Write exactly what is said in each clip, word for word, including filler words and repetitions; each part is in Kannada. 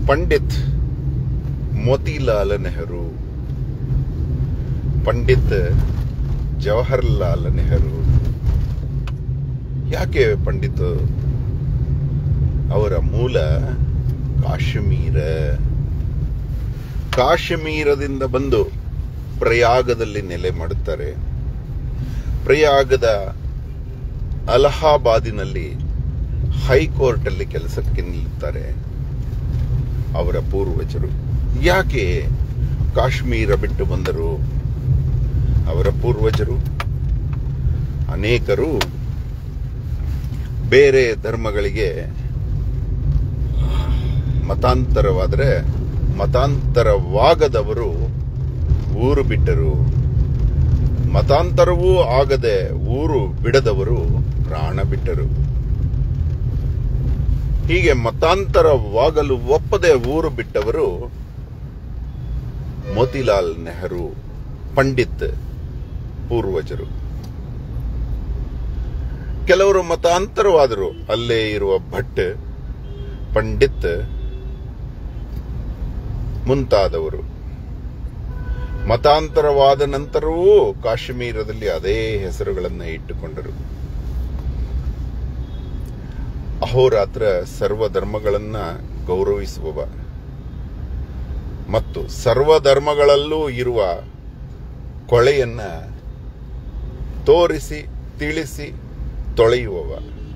पंडित मोतीलाल नेहरू, पंडित ಜವಾಹರ್ಲಾಲ್ ನೆಹರು. ಯಾಕೆ ಪಂಡಿತ್? ಅವರ ಮೂಲ ಕಾಶ್ಮೀರ. ಕಾಶ್ಮೀರದಿಂದ ಬಂದು ಪ್ರಯಾಗದಲ್ಲಿ ನೆಲೆ ಮಾಡುತ್ತಾರೆ. ಪ್ರಯಾಗದ ಅಲಹಾಬಾದಿನಲ್ಲಿ ಹೈಕೋರ್ಟ್ ಅಲ್ಲಿ ಕೆಲಸಕ್ಕೆ ನಿಲ್ಲುತ್ತಾರೆ ಅವರ ಪೂರ್ವಜರು. ಯಾಕೆ ಕಾಶ್ಮೀರ ಬಿಟ್ಟು ಬಂದರು? ಅವರ ಪೂರ್ವಜರು ಅನೇಕರು ಬೇರೆ ಧರ್ಮಗಳಿಗೆ ಮತಾಂತರವಾದರೆ ಮತಾಂತರವಾಗದವರು ಊರು ಬಿಟ್ಟರು. ಮತಾಂತರವೂ ಆಗದೆ ಊರು ಬಿಡದವರು ಪ್ರಾಣ ಬಿಟ್ಟರು. ಹೀಗೆ ಮತಾಂತರವಾಗಲು ಒಪ್ಪದೆ ಊರು ಬಿಟ್ಟವರು ಮೋತಿಲಾಲ್ ನೆಹರು ಪಂಡಿತ್ ಪೂರ್ವಜರು. ಕೆಲವರು ಮತಾಂತರವಾದರು. ಅಲ್ಲೇ ಇರುವ ಭಟ್, ಪಂಡಿತ್ ಮುಂತಾದವರು ಮತಾಂತರವಾದ ನಂತರವೂ ಕಾಶ್ಮೀರದಲ್ಲಿ ಅದೇ ಹೆಸರುಗಳನ್ನು ಇಟ್ಟುಕೊಂಡರು. ಅಹೋರಾತ್ರ ಸರ್ವಧರ್ಮಗಳನ್ನ ಗೌರವಿಸುವವ ಮತ್ತು ಸರ್ವಧರ್ಮಗಳಲ್ಲೂ ಇರುವ ಕೊಳೆಯನ್ನ ತೋರಿಸಿ ತಿಳಿಸಿ ತೊಳೆಯುವವ.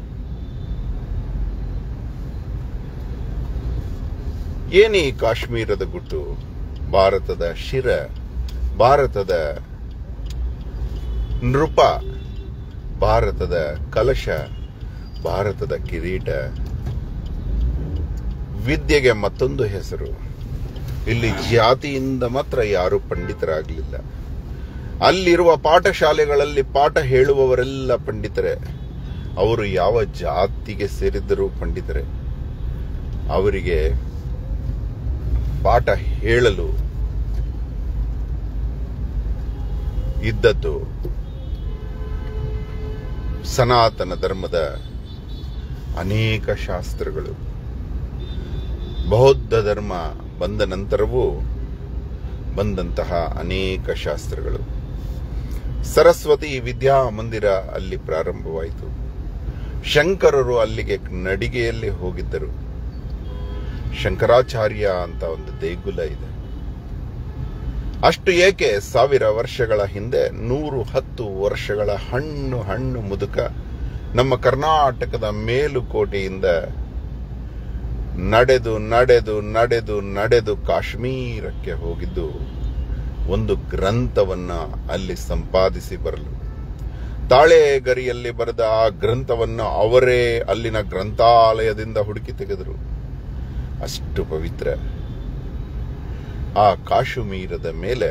ಏನಿ ಕಾಶ್ಮೀರದ ಗುಟ್ಟು? ಭಾರತದ ಶಿರ, ಭಾರತದ ನೃಪ, ಭಾರತದ ಕಲಶ, ಭಾರತದ ಕಿರೀಟ. ವಿದ್ಯೆಗೆ ಮತ್ತೊಂದು ಹೆಸರು. ಇಲ್ಲಿ ಜಾತಿಯಿಂದ ಮಾತ್ರ ಯಾರು ಪಂಡಿತರಾಗಲಿಲ್ಲ. ಅಲ್ಲಿರುವ ಪಾಠಶಾಲೆಗಳಲ್ಲಿ ಪಾಠ ಹೇಳುವವರೆಲ್ಲ ಪಂಡಿತರೇ. ಅವರು ಯಾವ ಜಾತಿಗೆ ಸೇರಿದ್ದರೂ ಪಂಡಿತರೇ. ಅವರಿಗೆ ಪಾಠ ಹೇಳಲು ಇದ್ದದ್ದು ಸನಾತನ ಧರ್ಮದ ಅನೇಕ ಶಾಸ್ತ್ರಗಳು. ಬೌದ್ಧ ಧರ್ಮ ಬಂದ ನಂತರವೂ ಬಂದಂತಹ ಅನೇಕ ಶಾಸ್ತ್ರಗಳು. ಸರಸ್ವತಿ ವಿದ್ಯಾ ಮಂದಿರ ಅಲ್ಲಿ ಪ್ರಾರಂಭವಾಯಿತು. ಶಂಕರರು ಅಲ್ಲಿಗೆ ನಡಿಗೆಯಲ್ಲಿ ಹೋಗಿದ್ದರು. ಶಂಕರಾಚಾರ್ಯ ಅಂತ ಒಂದು ದೇಗುಲ ಇದೆ. ಅಷ್ಟು ಏಕೆ, ಸಾವಿರ ವರ್ಷಗಳ ಹಿಂದೆ ನೂರು ಹತ್ತು ವರ್ಷಗಳ ಹಣ್ಣು ಹಣ್ಣು ಮುದುಕ ನಮ್ಮ ಕರ್ನಾಟಕದ ಮೇಲುಕೋಟೆಯಿಂದ ನಡೆದು ನಡೆದು ನಡೆದು ನಡೆದು ಕಾಶ್ಮೀರಕ್ಕೆ ಹೋಗಿದ್ದು ಒಂದು ಗ್ರಂಥವನ್ನ ಅಲ್ಲಿ ಸಂಪಾದಿಸಿ ಬರಲು. ತಾಳೆಗರಿಯಲ್ಲಿ ಬರೆದ ಆ ಗ್ರಂಥವನ್ನು ಅವರೇ ಅಲ್ಲಿನ ಗ್ರಂಥಾಲಯದಿಂದ ಹುಡುಕಿ ತೆಗೆದರು. ಅಷ್ಟು ಪವಿತ್ರ ಆ ಕಾಶ್ಮೀರದ ಮೇಲೆ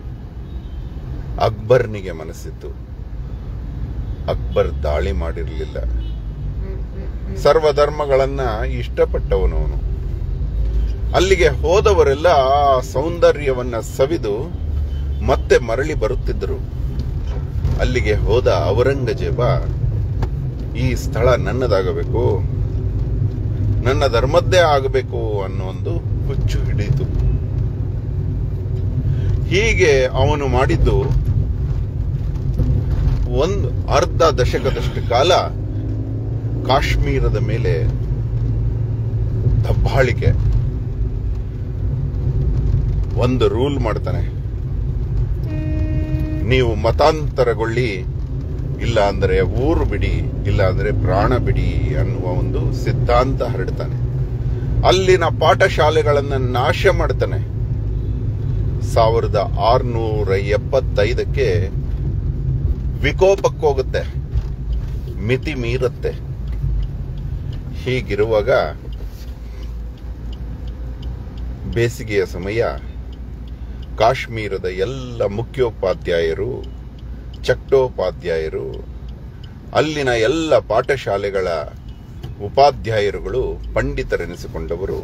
ಅಕ್ಬರ್ನಿಗೆ ಮನಸ್ಸಿತ್ತು. ಅಕ್ಬರ್ ದಾಳಿ ಮಾಡಿರಲಿಲ್ಲ. ಸರ್ವಧರ್ಮಗಳನ್ನ ಇಷ್ಟಪಟ್ಟವನು ಅವನು. ಅಲ್ಲಿಗೆ ಹೋದವರೆಲ್ಲ ಆ ಸೌಂದರ್ಯವನ್ನ ಸವಿದು ಮತ್ತೆ ಮರಳಿ ಬರುತ್ತಿದ್ದರು. ಅಲ್ಲಿಗೆ ಹೋದ ಔರಂಗಜೇಬ ಈ ಸ್ಥಳ ನನ್ನದಾಗಬೇಕು, ನನ್ನ ಧರ್ಮದ್ದೇ ಆಗಬೇಕು ಅನ್ನೋ ಒಂದು ಹುಚ್ಚು ಹಿಡಿಯಿತು. ಹೀಗೆ ಅವನು ಮಾಡಿದ್ದು ಒಂದು ಅರ್ಧ ದಶಕದಷ್ಟು ಕಾಲ ಕಾಶ್ಮೀರದ ಮೇಲೆ ದಬ್ಬಾಳಿಕೆ. ಒಂದು ರೂಲ್ ಮಾಡ್ತಾನೆ, ನೀವು ಮತಾಂತರಗೊಳ್ಳಿ, ಇಲ್ಲ ಅಂದ್ರೆ ಊರು ಬಿಡಿ, ಇಲ್ಲ ಅಂದ್ರೆ ಪ್ರಾಣ ಬಿಡಿ ಅನ್ನುವ ಒಂದು ಸಿದ್ಧಾಂತ ಹರಡ್ತಾನೆ. ಅಲ್ಲಿನ ಪಾಠಶಾಲೆಗಳನ್ನ ನಾಶ ಮಾಡ್ತಾನೆ. ಸಾವಿರದ ಆರುನೂರ ಎಪ್ಪತ್ತೈದಕ್ಕೆ ವಿಕೋಪಕ್ಕೋಗುತ್ತೆ, ಮಿತಿ ಮೀರುತ್ತೆ. ಹೀಗಿರುವಾಗ ಬೇಸಿಗೆಯ ಸಮಯ. ಕಾಶ್ಮೀರದ ಎಲ್ಲ ಮುಖ್ಯೋಪಾಧ್ಯಾಯರು, ಚಟ್ಟೋಪಾಧ್ಯಾಯರು, ಅಲ್ಲಿನ ಎಲ್ಲ ಪಾಠಶಾಲೆಗಳ ಉಪಾಧ್ಯಾಯರುಗಳು ಪಂಡಿತರೆನಿಸಿಕೊಂಡವರು.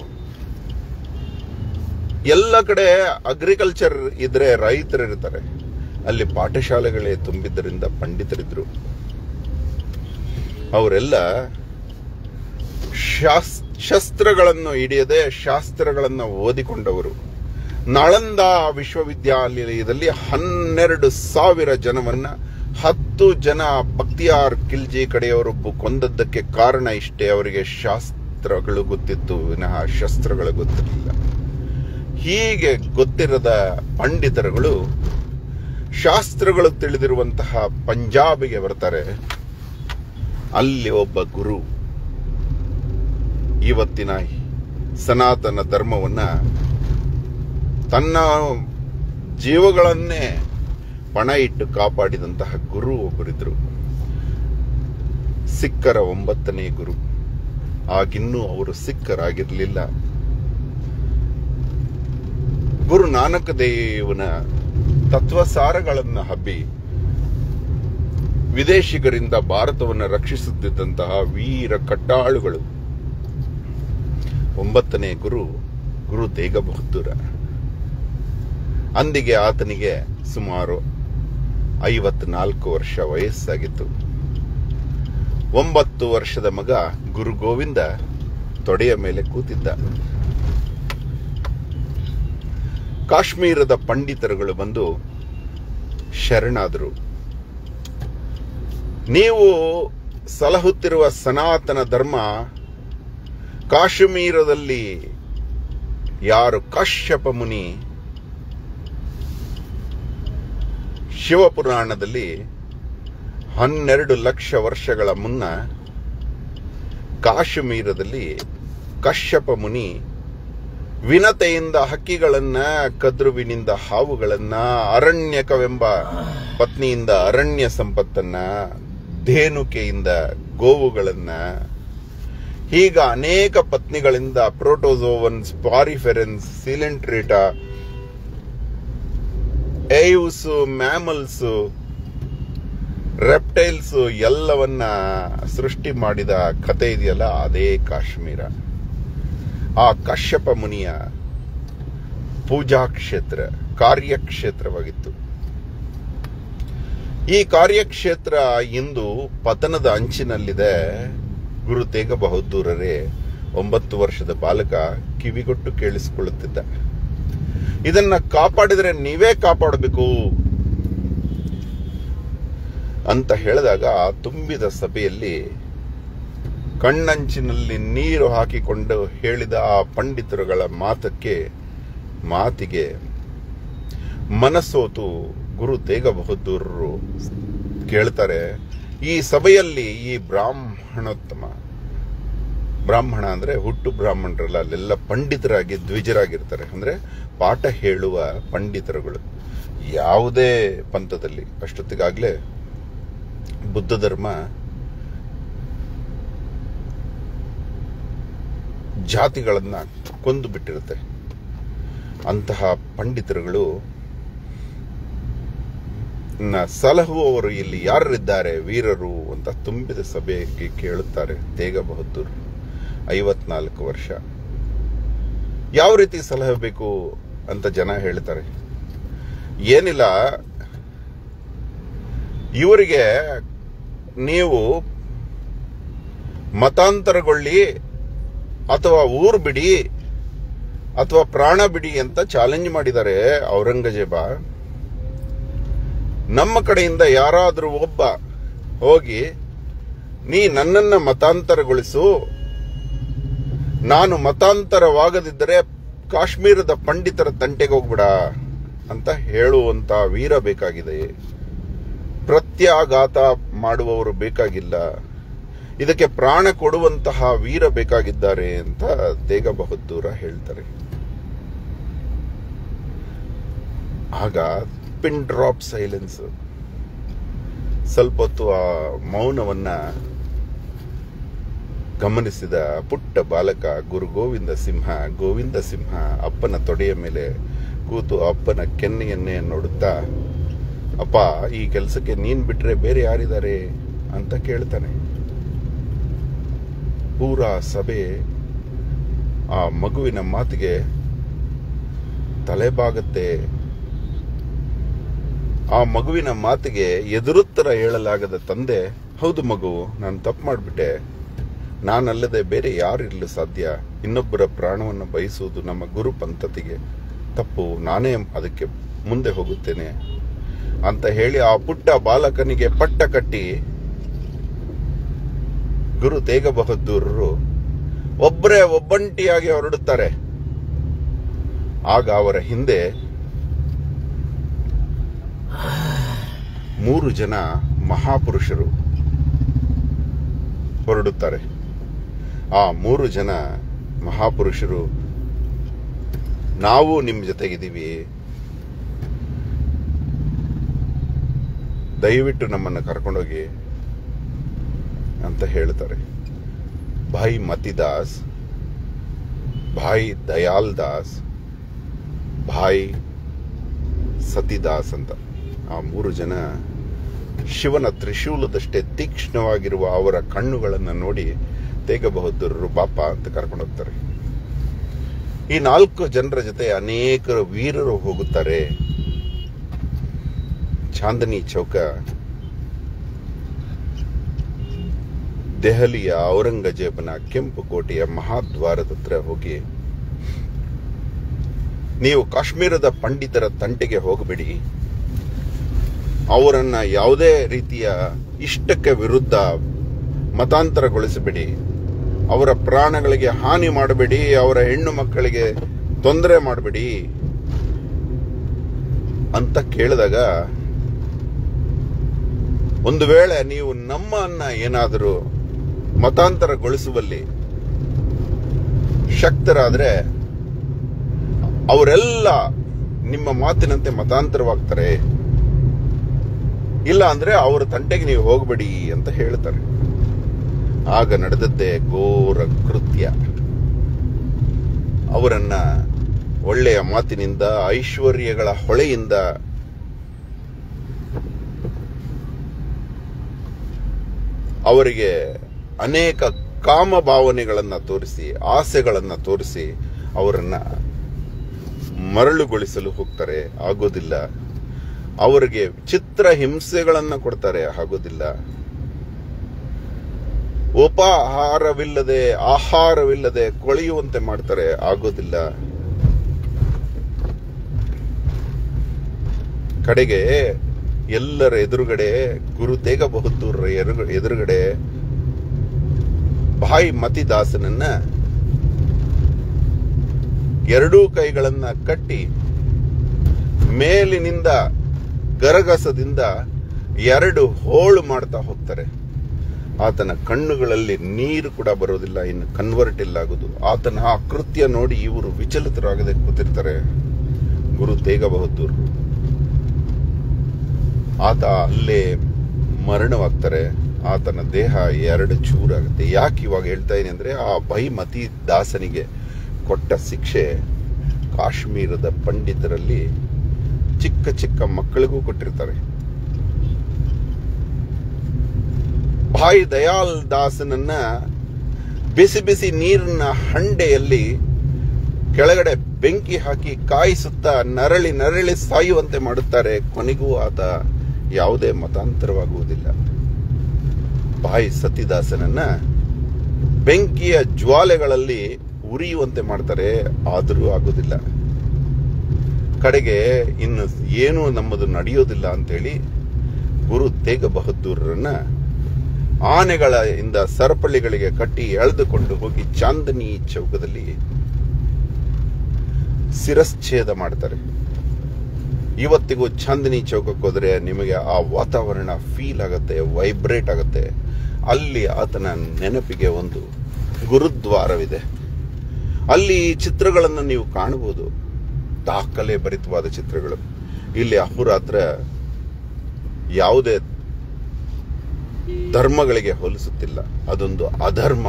ಎಲ್ಲ ಕಡೆ ಅಗ್ರಿಕಲ್ಚರ್ ಇದ್ರೆ ರೈತರಿರ್ತಾರೆ, ಅಲ್ಲಿ ಪಾಠಶಾಲೆಗಳೇ ತುಂಬಿದ್ದರಿಂದ ಪಂಡಿತರಿದ್ರು. ಅವರೆಲ್ಲ ಶಾಸ್ತ್ರ ಶಸ್ತ್ರಗಳನ್ನು ಹಿಡಿಯದೆ ಶಾಸ್ತ್ರಗಳನ್ನು ಓದಿಕೊಂಡವರು. ನಳಂದ ವಿಶ್ವವಿದ್ಯಾಲಯದಲ್ಲಿ ಹನ್ನೆರಡು ಸಾವಿರ ಜನವನ್ನ ಹತ್ತು ಜನ ಬಕ್ತಿಯಾರ್ ಖಿಲ್ಜಿ ಕಡೆಯವರು ಕೊಂದದ್ದಕ್ಕೆ ಕಾರಣ ಇಷ್ಟೇ, ಅವರಿಗೆ ಶಾಸ್ತ್ರಗಳು ಗೊತ್ತಿತ್ತು ವಿನಃ ಶಸ್ತ್ರಗಳು ಗೊತ್ತಿರಲಿಲ್ಲ. ಹೀಗೆ ಗೊತ್ತಿರದ ಪಂಡಿತರುಗಳು ಶಾಸ್ತ್ರಗಳು ತಿಳಿದಿರುವಂತಹ ಪಂಜಾಬಿಗೆ ಬರ್ತಾರೆ. ಅಲ್ಲಿ ಒಬ್ಬ ಗುರು ಇವತ್ತಿನ ಸನಾತನ ಧರ್ಮವನ್ನ ತನ್ನ ಜೀವಗಳನ್ನೇ ಪಣ ಇಟ್ಟು ಕಾಪಾಡಿದಂತಹ ಗುರು ಒಬ್ಬರಿದ್ರು. ಸಿಖ್ಖರ ಒಂಬತ್ತನೇ ಗುರು. ಆಗಿನ್ನೂ ಅವರು ಸಿಖ್ಖರಾಗಿರಲಿಲ್ಲ. ಗುರು ನಾನಕ್ ದೇವನ ತತ್ವಸಾರಗಳನ್ನು ಹಬ್ಬಿ ವಿದೇಶಿಗರಿಂದ ಭಾರತವನ್ನು ರಕ್ಷಿಸುತ್ತಿದ್ದಂತಹ ವೀರ ಕಟ್ಟಾಳುಗಳು. ಒಂಬತ್ತನೇ ಗುರು ಗುರು ತೇಗ ಬಹದ್ದೂರ. ಅಂದಿಗೆ ಆತನಿಗೆ ಸುಮಾರು ಐವತ್ನಾಲ್ಕು ವರ್ಷ ವಯಸ್ಸಾಗಿತ್ತು. ಒಂಬತ್ತು ವರ್ಷದ ಮಗ ಗುರು ಗೋವಿಂದ ತೊಡೆಯ ಮೇಲೆ ಕೂತಿದ್ದ. ಕಾಶ್ಮೀರದ ಪಂಡಿತರುಗಳು ಬಂದು ಶರಣಾದರು. ನೀವು ಸಲಹುತ್ತಿರುವ ಸನಾತನ ಧರ್ಮ ಕಾಶ್ಮೀರದಲ್ಲಿ ಯಾರು ಕಾಶ್ಯಪ ಮುನಿ ಶಿವಪುರಾಣದಲ್ಲಿ ಹನ್ನೆರಡು ಲಕ್ಷ ವರ್ಷಗಳ ಮುನ್ನ ಕಾಶ್ಮೀರದಲ್ಲಿ ಕಶ್ಯಪ ಮುನಿ ವಿನತೆಯಿಂದ ಹಕ್ಕಿಗಳನ್ನ, ಕದ್ರುವಿನಿಂದ ಹಾವುಗಳನ್ನ, ಅರಣ್ಯಕವೆಂಬ ಪತ್ನಿಯಿಂದ ಅರಣ್ಯ ಸಂಪತ್ತನ್ನ, ಧೇನುಕೆಯಿಂದ ಗೋವುಗಳನ್ನ, ಹೀಗ ಅನೇಕ ಪತ್ನಿಗಳಿಂದ protozoans, poriferans, coelenterata, aves, mammals, reptiles ಎಲ್ಲವನ್ನ ಸೃಷ್ಟಿ ಮಾಡಿದ ಕಥೆ ಇದೆಯಲ್ಲ, ಅದೇ ಕಾಶ್ಮೀರ. ಆ ಕಶ್ಯಪ ಮುನಿಯ ಪೂಜಾ ಕ್ಷೇತ್ರ, ಕಾರ್ಯಕ್ಷೇತ್ರವಾಗಿತ್ತು. ಈ ಕಾರ್ಯಕ್ಷೇತ್ರ ಇಂದು ಪತನದ ಅಂಚಿನಲ್ಲಿದೆ. ಗುರು ತೇಗ ಬಹದ್ದೂರರೇ ಒಂಬತ್ತು ವರ್ಷದ ಬಾಲಕ ಕಿವಿಗೊಟ್ಟು ಕೇಳಿಸಿಕೊಳ್ಳುತ್ತಿದ್ದ. ಇದನ್ನ ಕಾಪಾಡಿದರೆ ನೀವೇ ಕಾಪಾಡಬೇಕು ಅಂತ ಹೇಳಿದಾಗ ತುಂಬಿದ ಸಭೆಯಲ್ಲಿ ಕಣ್ಣಂಚಿನಲ್ಲಿ ನೀರು ಹಾಕಿಕೊಂಡು ಹೇಳಿದ ಆ ಪಂಡಿತರುಗಳ ಮಾತಕ್ಕೆ ಮಾತಿಗೆ ಮನಸೋತು ಗುರು ತೇಗ ಬಹದ್ದೂರರು ಕೇಳ್ತಾರೆ, ಈ ಸಭೆಯಲ್ಲಿ ಈ ಬ್ರಾಹ್ಮಣೋತ್ತಮ, ಬ್ರಾಹ್ಮಣ ಅಂದ್ರೆ ಹುಟ್ಟು ಬ್ರಾಹ್ಮಣರಲ್ಲ, ಅಲ್ಲೆಲ್ಲ ಪಂಡಿತರಾಗಿ ದ್ವಿಜರಾಗಿರ್ತಾರೆ. ಅಂದ್ರೆ ಪಾಠ ಹೇಳುವ ಪಂಡಿತರುಗಳು ಯಾವುದೇ ಪಂಥದಲ್ಲಿ. ಅಷ್ಟೊತ್ತಿಗಾಗ್ಲೇ ಬುದ್ಧ ಧರ್ಮ ಜಾತಿಗಳನ್ನ ಕೊಂದು ಬಿಟ್ಟಿರುತ್ತೆ. ಅಂತಹ ಪಂಡಿತರುಗಳು ಸಲಹುವವರು ಇಲ್ಲಿ ಯಾರಿದ್ದಾರೆ ವೀರರು ಅಂತ ತುಂಬಿದ ಸಭೆಗೆ ಕೇಳುತ್ತಾರೆ. ತೇಗ ಬಹದ್ದೂರ್ ಐವತ್ನಾಲ್ಕು ವರ್ಷ. ಯಾವ ರೀತಿ ಸಲಹಬೇಕು ಅಂತ ಜನ ಹೇಳ್ತಾರೆ. ಏನಿಲ್ಲ, ಇವರಿಗೆ ನೀವು ಮತಾಂತರಗೊಳ್ಳಿ ಅಥವಾ ಊರು ಬಿಡಿ ಅಥವಾ ಪ್ರಾಣ ಬಿಡಿ ಅಂತ ಚಾಲೆಂಜ್ ಮಾಡಿದ್ದಾರೆ ಔರಂಗಜೇಬ. ನಮ್ಮ ಕಡೆಯಿಂದ ಯಾರಾದರೂ ಒಬ್ಬ ಹೋಗಿ ನೀ ನನ್ನನ್ನ ಮತಾಂತರಗೊಳಿಸು, ನಾನು ಮತಾಂತರವಾಗದಿದ್ದರೆ ಕಾಶ್ಮೀರದ ಪಂಡಿತರ ತಂಟೆಗೆ ಹೋಗ್ಬಿಡ ಅಂತ ಹೇಳುವಂತ ವೀರ ಬೇಕಾಗಿದೆ. ಪ್ರತ್ಯಾಘಾತ ಮಾಡುವವರು ಬೇಕಾಗಿಲ್ಲ, ಇದಕ್ಕೆ ಪ್ರಾಣ ಕೊಡುವಂತಹ ವೀರ ಬೇಕಾಗಿದ್ದಾರೆ ಅಂತ ತೇಗ ಬಹದ್ದೂರ ಹೇಳ್ತಾರೆ. ಆಗ ಪಿನ್ ಡ್ರಾಪ್ ಸೈಲೆನ್ಸ್. ಸ್ವಲ್ಪ ಹೊತ್ತು ಆ ಮೌನವನ್ನ ಗಮನಿಸಿದ ಪುಟ್ಟ ಬಾಲಕ ಗುರು ಗೋವಿಂದ ಸಿಂಹ ಗೋವಿಂದ ಸಿಂಹ ಅಪ್ಪನ ತೊಡೆಯ ಮೇಲೆ ಕೂತು ಅಪ್ಪನ ಕೆನ್ನೆಯನ್ನೇ ನೋಡುತ್ತಾ, ಅಪ್ಪ ಈ ಕೆಲಸಕ್ಕೆ ನೀನ್ ಬಿಟ್ರೆ ಬೇರೆ ಯಾರಿದ್ದಾರೆ ಅಂತ ಕೇಳ್ತಾನೆ. ಪೂರಾ ಸಭೆ ಆ ಮಗುವಿನ ಮಾತಿಗೆ ತಲೆಬಾಗತ್ತೆ. ಆ ಮಗುವಿನ ಮಾತಿಗೆ ಎದುರುತ್ತರ ಹೇಳಲಾಗದ ತಂದೆ, ಹೌದು ಮಗು, ನಾನು ತಪ್ಪು ಮಾಡಿಬಿಟ್ಟೆ, ನಾನಲ್ಲದೆ ಬೇರೆ ಯಾರಿರಲು ಸಾಧ್ಯ? ಇನ್ನೊಬ್ಬರ ಪ್ರಾಣವನ್ನು ಬಯಸುವುದು ನಮ್ಮ ಗುರು ಪಂಥತಿಗೆ ತಪ್ಪು. ನಾನೇ ಅದಕ್ಕೆ ಮುಂದೆ ಹೋಗುತ್ತೇನೆ ಅಂತ ಹೇಳಿ ಆ ಪುಟ್ಟ ಬಾಲಕನಿಗೆ ಪಟ್ಟ ಕಟ್ಟಿ ಗುರು ತೇಗ ಬಹದ್ದೂರರು ಒಬ್ಬರೇ ಒಬ್ಬಂಟಿಯಾಗಿ ಹೊರಡುತ್ತಾರೆ. ಆಗ ಅವರ ಹಿಂದೆ ಮೂರು ಜನ ಮಹಾಪುರುಷರು ಹೊರಡುತ್ತಾರೆ. ಆ ಮೂರು ಜನ ಮಹಾಪುರುಷರು, ನಾವು ನಿಮ್ಮ ಜೊತೆಗಿದ್ದೀವಿ, ದಯವಿಟ್ಟು ನಮ್ಮನ್ನು ಕರ್ಕೊಂಡೋಗಿ ಅಂತ ಹೇಳ್ತಾರೆ. ಭಾಯಿ ಮತಿದಾಸ್, ಭಾಯಿ ದಯಾಲ್ ದಾಸ್, ಭಾಯಿ ಸತಿದಾಸ್ ಅಂತ ಆ ಮೂರು ಜನ ಶಿವನ ತ್ರಿಶೂಲದಷ್ಟೇ ತೀಕ್ಷ್ಣವಾಗಿರುವ ಅವರ ಕಣ್ಣುಗಳನ್ನು ನೋಡಿ ತೇಗ ಬಹದ್ದೂರರು ಬಾಪ ಅಂತ ಕರ್ಕೊಂಡು ಹೋಗ್ತಾರೆ. ಈ ನಾಲ್ಕು ಜನರ ಜೊತೆ ಅನೇಕ ವೀರರು ಹೋಗುತ್ತಾರೆ. ಚಾಂದನಿ ಚೌಕ, ದೆಹಲಿಯ ಔರಂಗಜೇಬನ ಕೆಂಪು ಕೋಟೆಯ ಮಹಾದ್ವಾರದ ಹತ್ರ ಹೋಗಿ, ನೀವು ಕಾಶ್ಮೀರದ ಪಂಡಿತರ ತಂಟೆಗೆ ಹೋಗಬೇಡಿ, ಅವರನ್ನ ಯಾವುದೇ ರೀತಿಯ ಇಷ್ಟಕ್ಕೆ ವಿರುದ್ಧ ಮತಾಂತರಗೊಳಿಸಬೇಡಿ, ಅವರ ಪ್ರಾಣಗಳಿಗೆ ಹಾನಿ ಮಾಡಬೇಡಿ, ಅವರ ಹೆಣ್ಣು ಮಕ್ಕಳಿಗೆ ತೊಂದರೆ ಮಾಡಬೇಡಿ ಅಂತ ಕೇಳಿದಾಗ, ಒಂದು ವೇಳೆ ನೀವು ನಮ್ಮನ್ನ ಏನಾದರೂ ಮತಾಂತರಗೊಳಿಸುವಲ್ಲಿ ಶಕ್ತರಾದ್ರೆ ಅವರೆಲ್ಲ ನಿಮ್ಮ ಮಾತಿನಂತೆ ಮತಾಂತರವಾಗ್ತಾರೆ, ಇಲ್ಲ ಅಂದ್ರೆ ಅವರ ತಂಟೆಗೆ ನೀವು ಹೋಗಬೇಡಿ ಅಂತ ಹೇಳ್ತಾರೆ. ಆಗ ನಡೆದದ್ದೇ ಘೋರ ಕೃತ್ಯ. ಅವರನ್ನ ಒಳ್ಳೆಯ ಮಾತಿನಿಂದ, ಐಶ್ವರ್ಯಗಳ ಹೊಳೆಯಿಂದ ಅವರಿಗೆ ಅನೇಕ ಕಾಮ ಭಾವನೆಗಳನ್ನ ತೋರಿಸಿ, ಆಸೆಗಳನ್ನ ತೋರಿಸಿ ಅವರನ್ನ ಮರಳುಗೊಳಿಸಲು ಹೋಗ್ತಾರೆ. ಆಗೋದಿಲ್ಲ. ಅವರಿಗೆ ಚಿತ್ರ ಹಿಂಸೆಗಳನ್ನ ಕೊಡ್ತಾರೆ. ಆಗೋದಿಲ್ಲ. ಉಪಾಹಾರವಿಲ್ಲದೆ, ಆಹಾರವಿಲ್ಲದೆ ಕೊಳೆಯುವಂತೆ ಮಾಡ್ತಾರೆ. ಆಗೋದಿಲ್ಲ. ಕಡೆಗೆ ಎಲ್ಲರ ಎದುರುಗಡೆ, ಗುರು ತೇಗ ಬಹದ್ದೂರರ ಎದುರುಗಡೆ ಭಾಯಿ ಮತಿದಾಸನನ್ನ ಎರಡೂ ಕೈಗಳನ್ನ ಕಟ್ಟಿ ಮೇಲಿನಿಂದ ಗರಗಸದಿಂದ ಎರಡು ಹೋಳು ಮಾಡ್ತಾ ಹೋಗ್ತಾರೆ. ಆತನ ಕಣ್ಣುಗಳಲ್ಲಿ ನೀರು ಕೂಡ ಬರೋದಿಲ್ಲ, ಇನ್ನು ಕನ್ವರ್ಟ್ ಇಲ್ಲ ಆಗುದು. ಆತನ ಆ ಕೃತ್ಯ ನೋಡಿ ಇವರು ವಿಚಲಿತರಾಗದೆ ಕೂತಿರ್ತಾರೆ, ಗುರು ತೇಗ ಬಹದ್ದೂರರು. ಆತ ಅಲ್ಲೇ ಮರಣವಾಗ್ತಾರೆ. ಆತನ ದೇಹ ಎರಡು ಚೂರಾಗುತ್ತೆ. ಯಾಕೆ ಇವಾಗ ಹೇಳ್ತಾ ಇದೀನಿ ಅಂದ್ರೆ, ಆ ಭಾಯಿ ಮತಿ ದಾಸನಿಗೆ ಕೊಟ್ಟ ಶಿಕ್ಷೆ ಕಾಶ್ಮೀರದ ಪಂಡಿತರಲ್ಲಿ ಚಿಕ್ಕ ಚಿಕ್ಕ ಮಕ್ಕಳಿಗೂ ಕೊಟ್ಟಿರ್ತಾರೆ. ಭಾಯಿ ದಯಾಲ್ ದಾಸನನ್ನ ಬಿಸಿ ಬಿಸಿ ನೀರಿನ ಹಂಡೆಯಲ್ಲಿ ಕೆಳಗಡೆ ಬೆಂಕಿ ಹಾಕಿ ಕಾಯಿಸುತ್ತಾ ನರಳಿ ನರಳಿ ಸಾಯುವಂತೆ ಮಾಡುತ್ತಾರೆ. ಕೊನೆಗೂ ಆತ ಯಾವುದೇ ಮತಾಂತರವಾಗುವುದಿಲ್ಲ. ಭಾಯಿ ಸತಿದಾಸನನ್ನ ಬೆಂಕಿಯ ಜ್ವಾಲೆಗಳಲ್ಲಿ ಉರಿಯುವಂತೆ ಮಾಡ್ತಾರೆ. ಆದರೂ ಆಗುವುದಿಲ್ಲ. ಕಡೆಗೆ ಇನ್ನು ಏನು ನಮ್ಮದು ನಡೆಯೋದಿಲ್ಲ ಅಂತೇಳಿ ಗುರು ತೇಗ ಬಹದ್ದೂರರನ್ನ ಆನೆಗಳ ಇಂದ ಸರಪಳಿಗಳಿಗೆ ಕಟ್ಟಿ ಎಳೆದುಕೊಂಡು ಹೋಗಿ ಚಾಂದನಿ ಚೌಕದಲ್ಲಿ ಶಿರಶ್ಛೇದ ಮಾಡ್ತಾರೆ. ಇವತ್ತಿಗೂ ಚಾಂದನಿ ಚೌಕಕ್ಕೆ ಹೋದ್ರೆ ನಿಮಗೆ ಆ ವಾತಾವರಣ ಫೀಲ್ ಆಗತ್ತೆ, ವೈಬ್ರೇಟ್ ಆಗತ್ತೆ. ಅಲ್ಲಿ ಆತನ ನೆನಪಿಗೆ ಒಂದು ಗುರುದ್ವಾರವಿದೆ. ಅಲ್ಲಿ ಚಿತ್ರಗಳನ್ನು ನೀವು ಕಾಣಬಹುದು, ದಾಖಲೆ ಭರಿತವಾದ ಚಿತ್ರಗಳು. ಇಲ್ಲಿ ಅಹೋರಾತ್ರ ಯಾವುದೇ ಧರ್ಮಗಳಿಗೆ ಹೋಲಿಸುತ್ತಿಲ್ಲ. ಅದೊಂದು ಅಧರ್ಮ.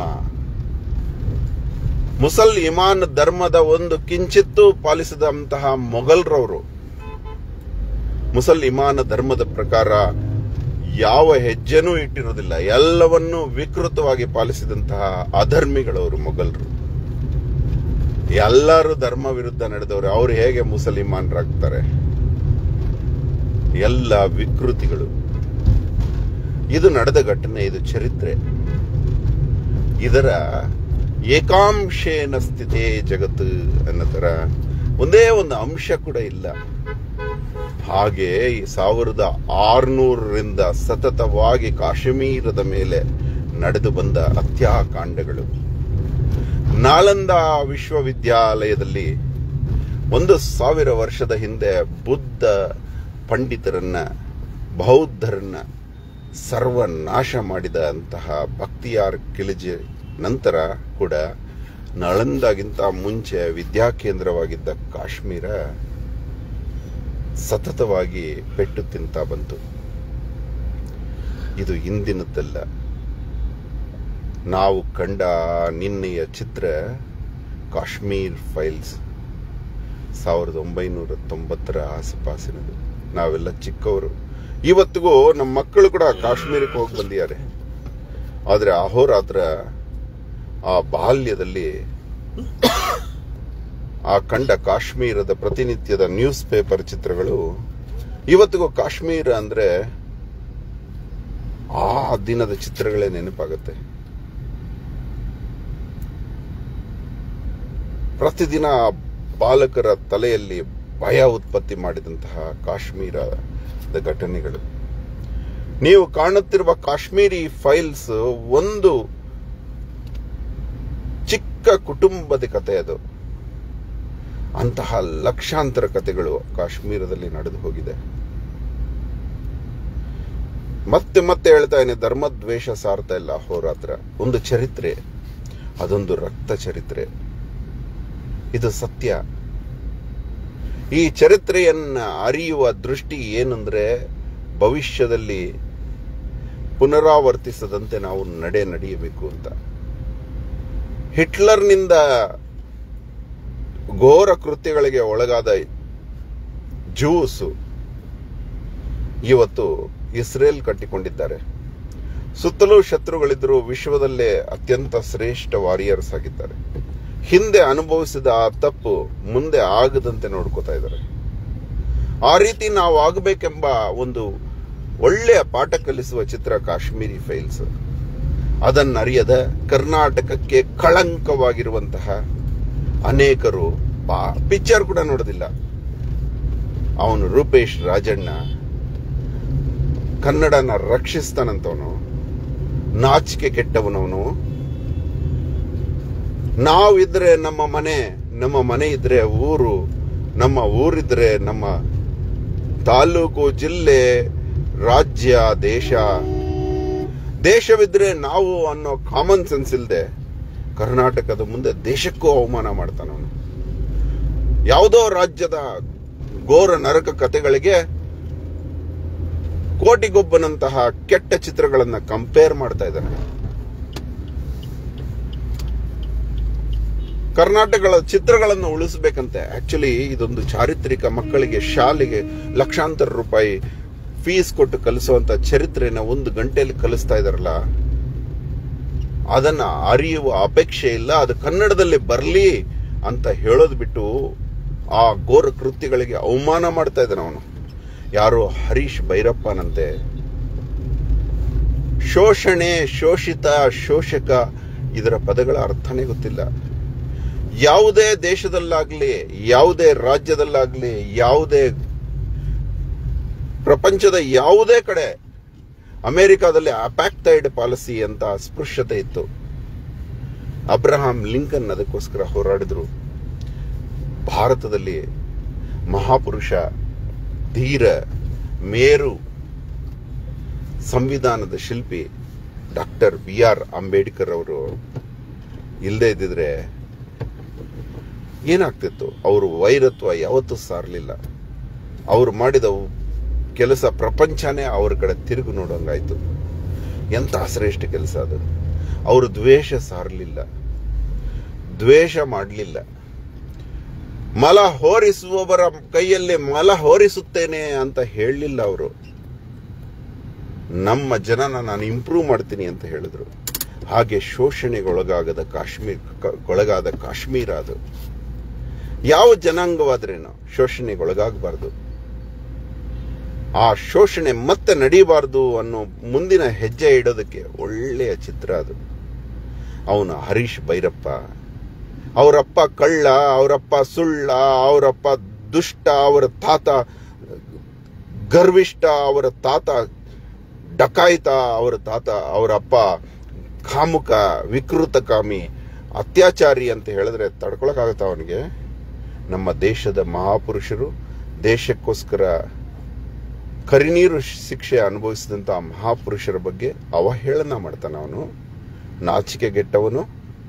ಮುಸಲ್ ಇಮಾನ್ ಧರ್ಮದ ಒಂದು ಕಿಂಚಿತ್ತೂ ಪಾಲಿಸಿದಂತಹ ಮೊಘಲ್ರವರು ಮುಸಲ್ ಇಮಾನ ಧರ್ಮದ ಪ್ರಕಾರ ಯಾವ ಹೆಜ್ಜೆನೂ ಇಟ್ಟಿರೋದಿಲ್ಲ. ಎಲ್ಲವನ್ನೂ ವಿಕೃತವಾಗಿ ಪಾಲಿಸಿದಂತಹ ಅಧರ್ಮಿಗಳವರು ಮೊಘಲರು. ಎಲ್ಲರೂ ಧರ್ಮ ವಿರುದ್ಧ ನಡೆದವರು. ಅವರು ಹೇಗೆ ಮುಸಲ್ಮಾನರಾಗ್ತಾರೆ? ಎಲ್ಲ ವಿಕೃತಿಗಳು. ಇದು ನಡೆದ ಘಟನೆ, ಇದು ಚರಿತ್ರೆ. ಇದರ ಏಕಾಂಶೇನ ಸ್ಥಿತೇ ಜಗತ್ ಅನ್ನೋ ತರ ಒಂದೇ ಒಂದು ಅಂಶ ಕೂಡ ಇಲ್ಲ. ಹಾಗೆ ಸಾವಿರದ ಆರುನೂರರಿಂದ ಸತತವಾಗಿ ಕಾಶ್ಮೀರದ ಮೇಲೆ ನಡೆದು ಬಂದ ಹತ್ಯಾಕಾಂಡಗಳು. ನಾಲಂದಾ ವಿಶ್ವವಿದ್ಯಾಲಯದಲ್ಲಿ ಒಂದು ಸಾವಿರ ವರ್ಷದ ಹಿಂದೆ ಬುದ್ಧ ಪಂಡಿತರನ್ನ, ಬೌದ್ಧರನ್ನ ಸರ್ವನಾಶ ಮಾಡಿದ ಅಂತಹ ಬಕ್ತಿಯಾರ್ ಖಿಲ್ಜಿ ನಂತರ ಕೂಡ ನಳಂದಾಗಿಂತ ಮುಂಚೆ ವಿದ್ಯಾಕೇಂದ್ರವಾಗಿದ್ದ ಕಾಶ್ಮೀರ ಸತತವಾಗಿ ಪೆಟ್ಟು ತಿಂತ ಬಂತು. ಇದು ಇಂದಿನದ್ದಲ್ಲ. ನಾವು ಕಂಡ ನಿನ್ನೆಯ ಚಿತ್ರ ಕಾಶ್ಮೀರ್ ಫೈಲ್ಸ್ ಸಾವಿರದ ಒಂಬೈನೂರ ತೊಂಬತ್ತರ ಆಸುಪಾಸಿನದು. ನಾವೆಲ್ಲ ಚಿಕ್ಕವರು. ಇವತ್ತಿಗೂ ನಮ್ಮ ಮಕ್ಕಳು ಕೂಡ ಕಾಶ್ಮೀರಕ್ಕೆ ಹೋಗಿ ಬಂದಿದ್ದಾರೆ. ಆದರೆ ಅಹೋರಾತ್ರ ಆ ಬಾಲ್ಯದಲ್ಲಿ ಆ ಕಂಡ ಕಾಶ್ಮೀರದ ಪ್ರತಿನಿತ್ಯದ ನ್ಯೂಸ್ ಪೇಪರ್ ಚಿತ್ರಗಳು ಇವತ್ತಿಗೂ ಕಾಶ್ಮೀರ ಅಂದ್ರೆ ಆ ದಿನದ ಚಿತ್ರಗಳೇ ನೆನಪಾಗುತ್ತೆ. ಪ್ರತಿದಿನ ಬಾಲಕರ ತಲೆಯಲ್ಲಿ ಭಯ ಉತ್ಪತ್ತಿ ಮಾಡಿದಂತಹ ಕಾಶ್ಮೀರದ ಘಟನೆಗಳು. ನೀವು ಕಾಣುತ್ತಿರುವ ಕಾಶ್ಮೀರಿ ಫೈಲ್ಸ್ ಒಂದು ಚಿಕ್ಕ ಕುಟುಂಬದ ಕಥೆ. ಅದು ಅಂತಹ ಲಕ್ಷಾಂತರ ಕಥೆಗಳು ಕಾಶ್ಮೀರದಲ್ಲಿ ನಡೆದು ಹೋಗಿದೆ. ಮತ್ತೆ ಮತ್ತೆ ಹೇಳ್ತಾ ಇದ್ದೇನೆ, ಧರ್ಮದ್ವೇಷ ಸಾರ್ತಾ ಇಲ್ಲ ಅಹೋರಾತ್ರ. ಒಂದು ಚರಿತ್ರೆ, ಅದೊಂದು ರಕ್ತ ಚರಿತ್ರೆ. ಇದು ಸತ್ಯ. ಈ ಚರಿತ್ರೆಯನ್ನ ಅರಿಯುವ ದೃಷ್ಟಿ ಏನಂದ್ರೆ, ಭವಿಷ್ಯದಲ್ಲಿ ಪುನರಾವರ್ತಿಸದಂತೆ ನಾವು ನಡೆ ನಡೆಯಬೇಕು ಅಂತ. ಹಿಟ್ಲರ್ನಿಂದ ಘೋರ ಕೃತ್ಯಗಳಿಗೆ ಒಳಗಾದ ಜೂಸು ಇವತ್ತು ಇಸ್ರೇಲ್ ಕಟ್ಟಿಕೊಂಡಿದ್ದಾರೆ. ಸುತ್ತಲೂ ಶತ್ರುಗಳಿದ್ದರೂ ವಿಶ್ವದಲ್ಲೇ ಅತ್ಯಂತ ಶ್ರೇಷ್ಠ ವಾರಿಯರ್ಸ್ ಆಗಿದ್ದಾರೆ. ಹಿಂದೆ ಅನುಭವಿಸಿದ ಆ ತಪ್ಪು ಮುಂದೆ ಆಗದಂತೆ ನೋಡ್ಕೋತಾ ಇದ್ದಾರೆ. ಆ ರೀತಿ ನಾವು ಆಗಬೇಕೆಂಬ ಒಂದು ಒಳ್ಳೆಯ ಪಾಠ ಕಲಿಸುವ ಚಿತ್ರ ಕಾಶ್ಮೀರಿ ಫೈಲ್ಸ್. ಅದನ್ನರಿಯದ ಕರ್ನಾಟಕಕ್ಕೆ ಕಳಂಕವಾಗಿರುವಂತಹ ಅನೇಕರು ಪಿಕ್ಚರ್ ಕೂಡ ನೋಡೋದಿಲ್ಲ. ಅವನು ರೂಪೇಶ್ ರಾಜಣ್ಣ ಕನ್ನಡನ ರಕ್ಷಿಸ್ತಾನಂತವನು, ನಾಚಿಕೆ ಕೆಟ್ಟವನವನು. ನಾವಿದ್ರೆ ನಮ್ಮ ಮನೆ, ನಮ್ಮ ಮನೆ ಇದ್ರೆ ಊರು, ನಮ್ಮ ಊರಿದ್ರೆ ನಮ್ಮ ತಾಲೂಕು, ಜಿಲ್ಲೆ, ರಾಜ್ಯ, ದೇಶ, ದೇಶವಿದ್ರೆ ನಾವು ಅನ್ನೋ ಕಾಮನ್ ಸೆನ್ಸ್ ಇಲ್ಲದೆ ಕರ್ನಾಟಕದ ಮುಂದೆ ದೇಶಕ್ಕೂ ಅವಮಾನ ಮಾಡ್ತಾನವನು. ಯಾವುದೋ ರಾಜ್ಯದ ಘೋರ ನರಕ ಕಥೆಗಳಿಗೆ ಕೋಟಿಗೊಬ್ಬನಂತಹ ಕೆಟ್ಟ ಚಿತ್ರಗಳನ್ನ ಕಂಪೇರ್ ಮಾಡ್ತಾ ಇದ್ದಾನೆ. ಕರ್ನಾಟಕಗಳ ಚಿತ್ರಗಳನ್ನು ಉಳಿಸಬೇಕಂತೆ. ಆಕ್ಚುಲಿ ಇದೊಂದು ಚಾರಿತ್ರಿಕ, ಮಕ್ಕಳಿಗೆ ಶಾಲೆಗೆ ಲಕ್ಷಾಂತರ ರೂಪಾಯಿ ಫೀಸ್ ಕೊಟ್ಟು ಕಲಿಸುವಂತ ಚರಿತ್ರೆನ ಒಂದು ಗಂಟೆಯಲ್ಲಿ ಕಲಿಸ್ತಾ ಇದಾರಲ್ಲ, ಅದನ್ನ ಅರಿಯುವ ಅಪೇಕ್ಷೆ ಇಲ್ಲ. ಅದು ಕನ್ನಡದಲ್ಲಿ ಬರಲಿ ಅಂತ ಹೇಳೋದು ಬಿಟ್ಟು ಆ ಘೋರ ಕೃತ್ಯಗಳಿಗೆ ಅವಮಾನ ಮಾಡ್ತಾ ಇದ್ದಾನೆ ಅವನು. ಯಾರೋ ಹರೀಶ್ ಭೈರಪ್ಪನಂತೆ. ಶೋಷಣೆ, ಶೋಷಿತ, ಶೋಷಕ ಇದರ ಪದಗಳ ಅರ್ಥನೇ ಗೊತ್ತಿಲ್ಲ. ಯಾವುದೇ ದೇಶದಲ್ಲಾಗ್ಲಿ, ಯಾವುದೇ ರಾಜ್ಯದಲ್ಲಾಗ್ಲಿ, ಯಾವುದೇ ಪ್ರಪಂಚದ ಯಾವುದೇ ಕಡೆ, ಅಮೆರಿಕಾದಲ್ಲಿ ಅಪ್ಯಾಕ್ಟೈಡ್ ಪಾಲಿಸಿ ಅಂತ ಅಸ್ಪೃಶ್ಯತೆ ಇತ್ತು. ಅಬ್ರಹಾಂ ಲಿಂಕನ್ ಅದಕ್ಕೋಸ್ಕರ ಹೋರಾಡಿದ್ರು. ಭಾರತದಲ್ಲಿ ಮಹಾಪುರುಷ, ಧೀರ, ಮೇರು, ಸಂವಿಧಾನದ ಶಿಲ್ಪಿ ಡಾಕ್ಟರ್ ಬಿ ಆರ್ ಅಂಬೇಡ್ಕರ್ ಅವರು ಇಲ್ಲದೆ ಇದ್ದಿದ್ರೆ ಏನಾಗ್ತಿತ್ತು? ಅವರು ವೈರತ್ವ ಯಾವತ್ತೂ ಸಾರಲಿಲ್ಲ. ಅವರು ಮಾಡಿದ ಕೆಲಸ ಪ್ರಪಂಚನೇ ಅವ್ರ ಕಡೆ ತಿರುಗು ನೋಡೋಂಗಾಯ್ತು. ಎಂತಹ ಶ್ರೇಷ್ಠ ಕೆಲಸ ಅದು. ಅವರು ದ್ವೇಷ ಸಾರಲಿಲ್ಲ, ದ್ವೇಷ ಮಾಡಲಿಲ್ಲ. ಮಲ ಹೋರಿಸುವವರ ಕೈಯಲ್ಲಿ ಮಲ ಹೋರಿಸುತ್ತೇನೆ ಅಂತ ಹೇಳಲಿಲ್ಲ ಅವರು. ನಮ್ಮ ಜನನ ನಾನು ಇಂಪ್ರೂವ್ ಮಾಡ್ತೀನಿ ಅಂತ ಹೇಳಿದ್ರು. ಹಾಗೆ ಶೋಷಣೆಗೊಳಗಾಗದ ಕಾಶ್ಮೀರ ಒಳಗಾದ ಕಾಶ್ಮೀರ ಅದು. ಯಾವ ಜನಾಂಗವಾದ್ರೇನೋ ಶೋಷಣೆಗೊಳಗಾಗಬಾರ್ದು. ಆ ಶೋಷಣೆ ಮತ್ತೆ ನಡೀಬಾರ್ದು ಅನ್ನೋ ಮುಂದಿನ ಹೆಜ್ಜೆ ಇಡೋದಕ್ಕೆ ಒಳ್ಳೆಯ ಚಿತ್ರ ಅದು. ಅವನು ಹರೀಶ್ ಭೈರಪ್ಪ. ಅವರಪ್ಪ ಕಳ್ಳ, ಅವರಪ್ಪ ಸುಳ್ಳ, ಅವರಪ್ಪ ದುಷ್ಟ, ಅವರ ತಾತ ಗರ್ವಿಷ್ಠ, ಅವರ ತಾತ ಡಕಾಯಿತ, ಅವರ ತಾತ ಅವರಪ್ಪ ಕಾಮುಕ, ವಿಕೃತಕಾಮಿ, ಅತ್ಯಾಚಾರಿ ಅಂತ ಹೇಳಿದ್ರೆ ತಡ್ಕೊಳಕ್ಕಾಗತ್ತ ಅವನಿಗೆ? ನಮ್ಮ ದೇಶದ ಮಹಾಪುರುಷರು ದೇಶಕ್ಕೋಸ್ಕರ ಕರಿನೀರು ಶಿಕ್ಷೆ ಅನುಭವಿಸಿದಂತ ಮಹಾಪುರುಷರ ಬಗ್ಗೆ ಅವಹೇಳನ ಮಾಡ್ತಾನ ಅವನು. ನಾಚಿಕೆಗೆಟ್ಟವನು.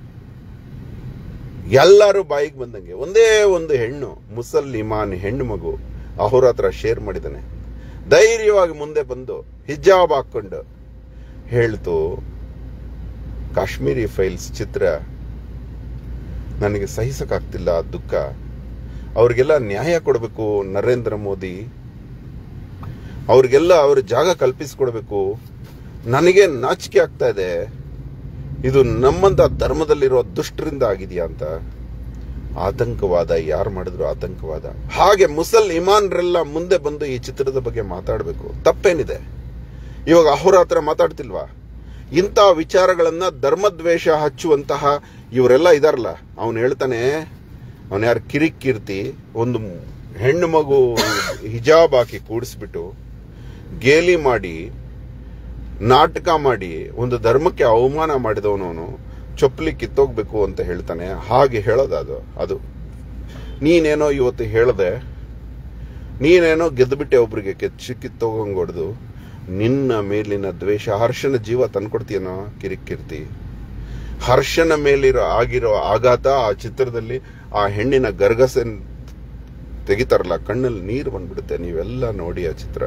ಎಲ್ಲರೂ ಬಾಯಿಗೆ ಬಂದಂಗೆ ಒಂದೇ ಒಂದು ಹೆಣ್ಣು, ಮುಸಲ್ಮಾನ್ ಹೆಣ್ಣು ಮಗು ಅವರ ಹತ್ರ ಶೇರ್ ಮಾಡಿದ್ದಾನೆ. ಧೈರ್ಯವಾಗಿ ಮುಂದೆ ಬಂದು ಹಿಜಾಬ್ ಹಾಕೊಂಡು ಹೇಳ್ತು, ಕಾಶ್ಮೀರಿ ಫೈಲ್ಸ್ ಚಿತ್ರ ನನಗೆ ಸಹಿಸಕ್ಕಾಗ್ತಿಲ್ಲ, ದುಃಖ. ಅವ್ರಿಗೆಲ್ಲ ನ್ಯಾಯ ಕೊಡಬೇಕು ನರೇಂದ್ರ ಮೋದಿ, ಅವ್ರಿಗೆಲ್ಲ ಅವ್ರ ಜಾಗ ಕಲ್ಪಿಸಿಕೊಡ್ಬೇಕು. ನನಗೆ ನಾಚಿಕೆ ಆಗ್ತಾ ಇದೆ, ಇದು ನಮ್ಮಂತ ಧರ್ಮದಲ್ಲಿರೋ ದುಷ್ಟರಿಂದ ಆಗಿದೆಯಾ ಅಂತ. ಆತಂಕವಾದ ಯಾರು ಮಾಡಿದ್ರು ಆತಂಕವಾದ. ಹಾಗೆ ಮುಸಲ್ ಇಮಾನ್ರೆಲ್ಲ ಮುಂದೆ ಬಂದು ಈ ಚಿತ್ರದ ಬಗ್ಗೆ ಮಾತಾಡಬೇಕು. ತಪ್ಪೇನಿದೆ? ಇವಾಗ ಅವ್ರ ಹತ್ರ ಮಾತಾಡ್ತಿಲ್ವಾ? ಇಂಥ ವಿಚಾರಗಳನ್ನ ಧರ್ಮದ್ವೇಷ ಹಚ್ಚುವಂತಹ ಇವರೆಲ್ಲ ಇದಾರಲ್ಲ, ಅವನು ಹೇಳ್ತಾನೆ, ಅವನು ಯಾರು ಕಿರಿಕೀರ್ತಿ, ಒಂದು ಹೆಣ್ಣು ಮಗು ಹಿಜಾಬ್ ಹಾಕಿ ಕೂಡಿಸ್ಬಿಟ್ಟು ಗೇಲಿ ಮಾಡಿ ನಾಟಕ ಮಾಡಿ ಒಂದು ಧರ್ಮಕ್ಕೆ ಅವಮಾನ ಮಾಡಿದವನವನು ಚೊಪ್ಪಲಿ ಕಿತ್ತೋಗ್ಬೇಕು ಅಂತ ಹೇಳ್ತಾನೆ. ಹಾಗೆ ಹೇಳೋದು ಅದು. ನೀನೇನೋ ಇವತ್ತು ಹೇಳದೆ, ನೀನೇನೋ ಗೆದ್ದುಬಿಟ್ಟೆ ಒಬ್ರಿಗೆ ಕೆಚ್ಚಿ ಕಿತ್ತೋಗಂಗ್ ಹೊಡೆದು ನಿನ್ನ ಮೇಲಿನ ದ್ವೇಷ, ಹರ್ಷನ ಜೀವ ತಂದ್ಕೊಡ್ತೀಯನೋ ಕಿರಿಕೀರ್ತಿ. ಹರ್ಷನ ಮೇಲಿರೋ ಆಗಿರೋ ಆಘಾತ, ಆ ಚಿತ್ರದಲ್ಲಿ ಆ ಹೆಣ್ಣಿನ ಗರ್ಗಸೆ ತೆಗಿತಾರಲ್ಲ, ಕಣ್ಣಲ್ಲಿ ನೀರು ಬಂದ್ಬಿಡುತ್ತೆ. ನೀವೆಲ್ಲ ನೋಡಿ ಆ ಚಿತ್ರ.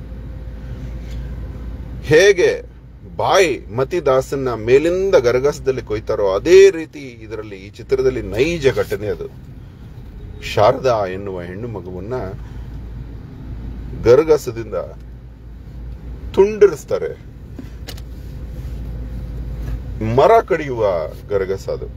ಹೇಗೆ ಬಾಯಿ ಮತಿದಾಸನ್ನ ಮೇಲಿಂದ ಗರ್ಗಸದಲ್ಲಿ ಕೊಯ್ತಾರೋ ಅದೇ ರೀತಿ ಇದರಲ್ಲಿ ಈ ಚಿತ್ರದಲ್ಲಿ ನೈಜ ಘಟನೆ ಅದು. ಶಾರದಾ ಎನ್ನುವ ಹೆಣ್ಣು ಮಗುವನ್ನ ಗರ್ಗಸದಿಂದ ತುಂಡರಿಸ್ತಾರೆ. ಮರ ಕಡಿಯುವ ಗರ್ಗಸ ಅದು.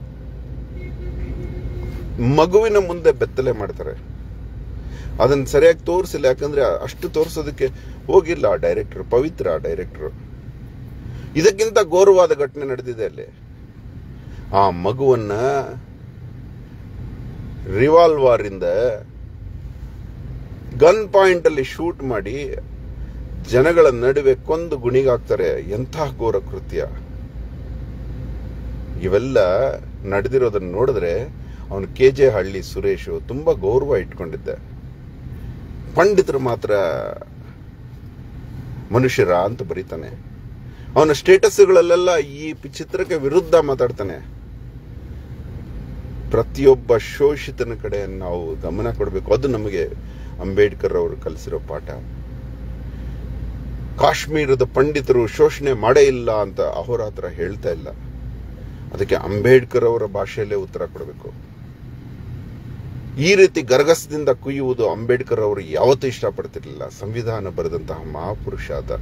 ಮಗುವಿನ ಮುಂದೆ ಬೆತ್ತಲೆ ಮಾಡ್ತಾರೆ. ಅದನ್ನ ಸರಿಯಾಗಿ ತೋರಿಸಿಲ್ಲ, ಯಾಕಂದ್ರೆ ಅಷ್ಟು ತೋರಿಸೋದಕ್ಕೆ ಹೋಗಿಲ್ಲ ಡೈರೆಕ್ಟರ್, ಪವಿತ್ರ ಡೈರೆಕ್ಟರ್. ಇದಕ್ಕಿಂತ ಘೋರವಾದ ಘಟನೆ ನಡೆದಿದೆ ಅಲ್ಲಿ. ಆ ಮಗುವನ್ನ ರಿವಾಲ್ವರ್ ಇಂದ ಗನ್ ಪಾಯಿಂಟ್ ಅಲ್ಲಿ ಶೂಟ್ ಮಾಡಿ ಜನಗಳ ನಡುವೆ ಕೊಂದು ಗುಣಿಗಾಕ್ತಾರೆ. ಎಂಥ ಘೋರ ಕೃತ್ಯ. ಇವೆಲ್ಲ ನಡೆದಿರೋದನ್ನ ನೋಡಿದ್ರೆ ಅವನು ಕೆ ಜೆ ಹಳ್ಳಿ ಸುರೇಶ್ ತುಂಬಾ ಗೌರವ ಇಟ್ಕೊಂಡಿದ್ದೆ. ಪಂಡಿತರು ಮಾತ್ರ ಮನುಷ್ಯರ ಅಂತ ಬರೀತಾನೆ. ಅವನ ಸ್ಟೇಟಸ್ಗಳಲ್ಲೆಲ್ಲ ಈ ಚಿತ್ರಕ್ಕೆ ವಿರುದ್ಧ ಮಾತಾಡ್ತಾನೆ. ಪ್ರತಿಯೊಬ್ಬ ಶೋಷಿತನ ಕಡೆ ನಾವು ಗಮನ ಕೊಡಬೇಕು. ಅದು ನಮಗೆ ಅಂಬೇಡ್ಕರ್ ಅವರು ಕಲಿಸಿರೋ ಪಾಠ. ಕಾಶ್ಮೀರದ ಪಂಡಿತರು ಶೋಷಣೆ ಮಾಡೇ ಇಲ್ಲ ಅಂತ ಅಹೋರಾತ್ರ ಹೇಳ್ತಾ ಇಲ್ಲ. ಅದಕ್ಕೆ ಅಂಬೇಡ್ಕರ್ ಅವರ ಭಾಷೆಯಲ್ಲೇ ಉತ್ತರ ಕೊಡಬೇಕು. ಈ ರೀತಿ ಗರ್ಗಸದಿಂದ ಕುಯ್ಯುವುದು ಅಂಬೇಡ್ಕರ್ ಅವರು ಯಾವತ್ತೂ ಇಷ್ಟಪಡ್ತಿರ್ಲಿಲ್ಲ. ಸಂವಿಧಾನ ಬರೆದಂತಹ ಮಹಾಪುರುಷ ಆದ.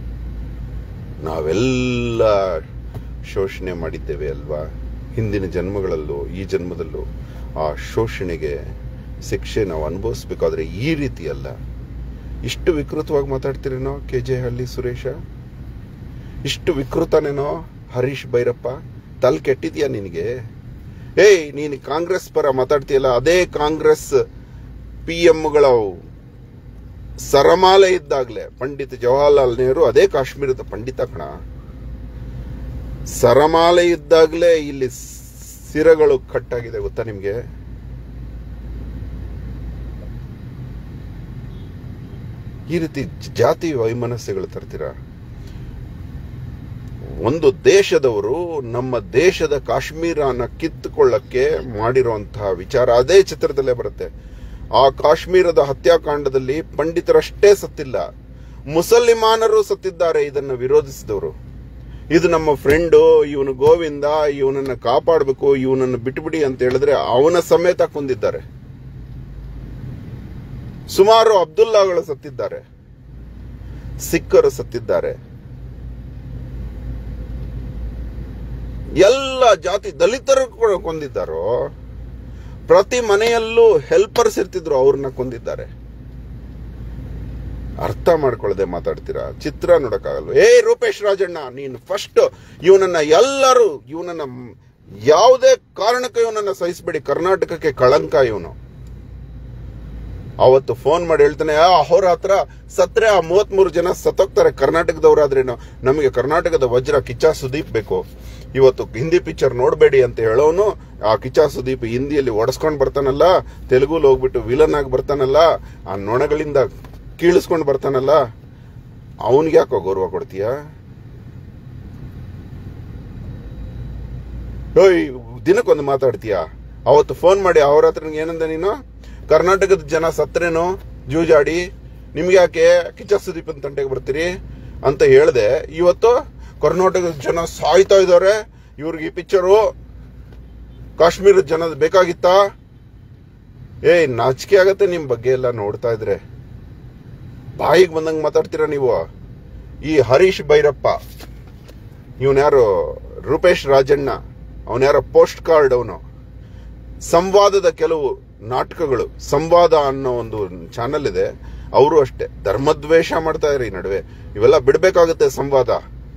ನಾವೆಲ್ಲ ಶೋಷಣೆ ಮಾಡಿದ್ದೇವೆ ಅಲ್ವಾ? ಹಿಂದಿನ ಜನ್ಮಗಳಲ್ಲೂ ಈ ಜನ್ಮದಲ್ಲೂ ಆ ಶೋಷಣೆಗೆ ಶಿಕ್ಷೆ ನಾವು ಅನುಭವಿಸ್ಬೇಕಾದ್ರೆ ಈ ರೀತಿ ಅಲ್ಲ. ಇಷ್ಟು ವಿಕೃತವಾಗಿ ಮಾತಾಡ್ತೀರೇನೋ ಕೆ ಜೆ ಹಳ್ಳಿ ಸುರೇಶ? ಇಷ್ಟು ವಿಕೃತನೇನೋ ಹರೀಶ್ ಭೈರಪ್ಪ? ತಲೆ ಕೆಟ್ಟಿದ್ಯಾ ನಿನಗೆ? ಏಯ್, ನೀನು ಕಾಂಗ್ರೆಸ್ ಪರ ಮಾತಾಡ್ತೀಯಲ್ಲ, ಅದೇ ಕಾಂಗ್ರೆಸ್ ಪಿ ಎಂಗಳ ಸರಮಾಲೆ ಇದ್ದಾಗ್ಲೇ ಪಂಡಿತ್ ಜವಾಹರ್ಲಾಲ್ ನೆಹರು ಅದೇ ಕಾಶ್ಮೀರದ ಪಂಡಿತ ಕಣ. ಸರಮಾಲೆ ಇದ್ದಾಗ್ಲೇ ಇಲ್ಲಿ ಸಿರಗಳು ಕಟ್ಟಾಗಿದೆ, ಗೊತ್ತಾ ನಿಮ್ಗೆ? ಈ ರೀತಿ ಜಾತಿ ವೈಮನಸ್ಯಗಳು ತರ್ತೀರಾ? ಒಂದು ದೇಶದವರು ನಮ್ಮ ದೇಶದ ಕಾಶ್ಮೀರನ ಕಿತ್ತುಕೊಳ್ಳಕ್ಕೆ ಮಾಡಿರುವಂತಹ ವಿಚಾರ ಅದೇ ಚಿತ್ರದಲ್ಲೇ ಬರುತ್ತೆ. ಆ ಕಾಶ್ಮೀರದ ಹತ್ಯಾಕಾಂಡದಲ್ಲಿ ಪಂಡಿತರಷ್ಟೇ ಸತ್ತಿಲ್ಲ, ಮುಸಲ್ಮಾನರು ಸತ್ತಿದ್ದಾರೆ ಇದನ್ನು ವಿರೋಧಿಸಿದವರು. ಇದು ನಮ್ಮ ಫ್ರೆಂಡು, ಇವನು ಗೋವಿಂದ, ಇವನನ್ನ ಕಾಪಾಡಬೇಕು, ಇವನನ್ನು ಬಿಟ್ಬಿಡಿ ಅಂತ ಹೇಳಿದ್ರೆ ಅವನ ಸಮೇತ ಕೊಂದಿದ್ದಾರೆ. ಸುಮಾರು ಅಬ್ದುಲ್ಲಾಗಳು ಸತ್ತಿದ್ದಾರೆ, ಸಿಖ್ಖರು ಸತ್ತಿದ್ದಾರೆ, ಎಲ್ಲ ಜಾತಿ ದಲಿತರು ಕೊಂದಿದ್ದಾರೋ. ಪ್ರತಿ ಮನೆಯಲ್ಲೂ ಹೆಲ್ಪರ್ಸ್ ಇರ್ತಿದ್ರು, ಅವ್ರನ್ನ ಕೊಂದಿದ್ದಾರೆ. ಅರ್ಥ ಮಾಡ್ಕೊಳ್ಳದೆ ಮಾತಾಡ್ತೀರಾ? ಚಿತ್ರ ನೋಡಕ್ಕಾಗಲ್ವ? ಏ ರೂಪೇಶ್ ರಾಜಣ್ಣ, ನೀನು ಫಸ್ಟ್ ಇವನನ್ನ ಎಲ್ಲರೂ ಇವನನ್ನ ಯಾವುದೇ ಕಾರಣಕ್ಕೂ ಇವನನ್ನ ಸಹಿಸಬೇಡಿ. ಕರ್ನಾಟಕಕ್ಕೆ ಕಳಂಕ ಇವನು. ಅವತ್ತು ಫೋನ್ ಮಾಡಿ ಹೇಳ್ತಾನೆ, ಅವ್ರ ಹತ್ರ ಸತ್ರೆ ಆ ಮೂವತ್ ಮೂರು ಜನ ಸತ್ತೋಗ್ತಾರೆ ಕರ್ನಾಟಕದವರಾದ್ರೇನು, ನಮಗೆ ಕರ್ನಾಟಕದ ವಜ್ರ ಕಿಚ್ಚ ಸುದೀಪ್ ಬೇಕು. ಇವತ್ತು ಹಿಂದಿ ಪಿಕ್ಚರ್ ನೋಡಬೇಡಿ ಅಂತ ಹೇಳೋನು ಆ ಕಿಚ್ಚ ಸುದೀಪ್ ಹಿಂದಿಯಲ್ಲಿ ಒಡಸ್ಕೊಂಡ್ ಬರ್ತಾನಲ್ಲ, ತೆಲುಗುಲ್ ಹೋಗ್ಬಿಟ್ಟು ವಿಲನ್ ಆಗಿ ಬರ್ತಾನಲ್ಲ, ಆ ನೊಣಗಳಿಂದ ಕೀಳಿಸ್ಕೊಂಡ್ ಬರ್ತಾನಲ್ಲ, ಅವನ್ಗೆ ಯಾಕೋ ಗೌರವ ಕೊಡ್ತೀಯ? ಓಯ್, ದಿನಕ್ಕೊಂದು ಮಾತಾಡ್ತೀಯ. ಅವತ್ತು ಫೋನ್ ಮಾಡಿ ಅವ್ರ ಹತ್ರ ಏನಂದ ನೀನು, ಕರ್ನಾಟಕದ ಜನ ಸತ್ರೇನು ಜೂಜಾಡಿ, ನಿಮ್ಗೆ ಯಾಕೆ ಕಿಚ್ಚ ಸುದೀಪನ್ ತಂಟೆಗೆ ಬರ್ತೀರಿ ಅಂತ ಹೇಳ್ದೆ. ಇವತ್ತು ಕರ್ನಾಟಕದ ಜನ ಸಾಯ್ತಾ ಇದ್ದಾರೆ, ಇವ್ರಿಗೆ ಈ ಪಿಕ್ಚರು ಕಾಶ್ಮೀರದ ಜನದ ಬೇಕಾಗಿತ್ತಾ? ಏಯ್, ನಾಚಿಕೆ ಆಗತ್ತೆ ನಿಮ್ ಬಗ್ಗೆ ಎಲ್ಲ ನೋಡ್ತಾ ಇದ್ರೆ. ಬಾಯಿಗೆ ಬಂದಂಗೆ ಮಾತಾಡ್ತೀರಾ ನೀವು. ಈ ಹರೀಶ್ ಭೈರಪ್ಪ, ಇವನ್ಯಾರು ರೂಪೇಶ್ ರಾಜಣ್ಣ, ಅವನ್ಯಾರೋ ಪೋಸ್ಟ್ ಕಾರ್ಡ್, ಅವನು ಸಂವಾದದ ಕೆಲವು ನಾಟಕಗಳು, ಸಂವಾದ ಅನ್ನೋ ಒಂದು ಚಾನೆಲ್ ಇದೆ, ಅವರು ಅಷ್ಟೇ ಧರ್ಮದ್ವೇಷ ಮಾಡ್ತಾ ಇದ್ದಾರೆ. ಈ ನಡುವೆ ಇವೆಲ್ಲ ಬಿಡ್ಬೇಕಾಗುತ್ತೆ. ಸಂವಾದ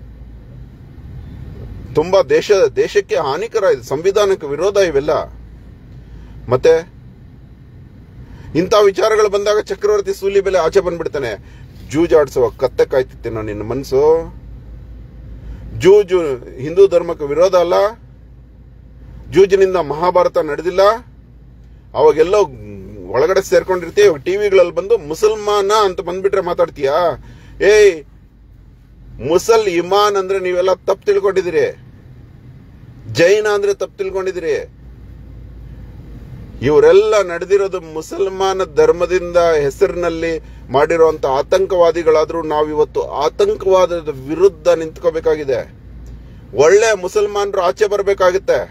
ತುಂಬಾ ದೇಶ ದೇಶಕ್ಕೆ ಹಾನಿಕರ, ಇದು ಸಂವಿಧಾನಕ್ಕೆ ವಿರೋಧ ಇವೆಲ್ಲ. ಮತ್ತೆ ಇಂಥ ವಿಚಾರಗಳು ಬಂದಾಗ ಚಕ್ರವರ್ತಿ ಸೂಲಿ ಬೆಲೆ ಆಚೆ ಬಂದ್ಬಿಡ್ತಾನೆ. ಜೂಜಾಡ್ಸುವ ಕತ್ತೆ ಕಾಯ್ತಿತ್ತೇನೋ ನಿನ್ನ ಮನಸ್ಸು? ಜೂಜು ಹಿಂದೂ ಧರ್ಮಕ್ಕೆ ವಿರೋಧ ಅಲ್ಲ, ಜೂಜಿನಿಂದ ಮಹಾಭಾರತ ನಡೆದಿಲ್ಲ. ಅವಾಗೆಲ್ಲೋ ಒಳಗಡೆ ಸೇರ್ಕೊಂಡಿರ್ತೀಯ, ಟಿವಿಗಳಲ್ಲಿ ಬಂದು ಮುಸಲ್ಮಾನ ಅಂತ ಬಂದ್ಬಿಟ್ರೆ ಮಾತಾಡ್ತೀಯಾ? ಏಯ್, ಮುಸಲ್ ಇಮಾನ್ ಅಂದ್ರೆ ನೀವೆಲ್ಲ ತಪ್ಪು ತಿಳ್ಕೊಂಡಿದ್ದೀರಿ, ಜೈನ ಅಂದ್ರೆ ತಪ್ಪು ತಿಳ್ಕೊಂಡಿದ್ದೀರಿ. ಇವರೆಲ್ಲ ನಡೆದಿರೋದು ಮುಸಲ್ಮಾನ ಧರ್ಮದಿಂದ ಹೆಸರಿನಲ್ಲಿ ಮಾಡಿರುವಂತ ಆತಂಕವಾದಿಗಳಾದ್ರೂ ನಾವಿವತ್ತು ಆತಂಕವಾದದ ವಿರುದ್ಧ ನಿಂತ್ಕೋಬೇಕಾಗಿದೆ. ಒಳ್ಳೆ ಮುಸಲ್ಮಾನರು ಆಚೆ ಬರಬೇಕಾಗುತ್ತೆ.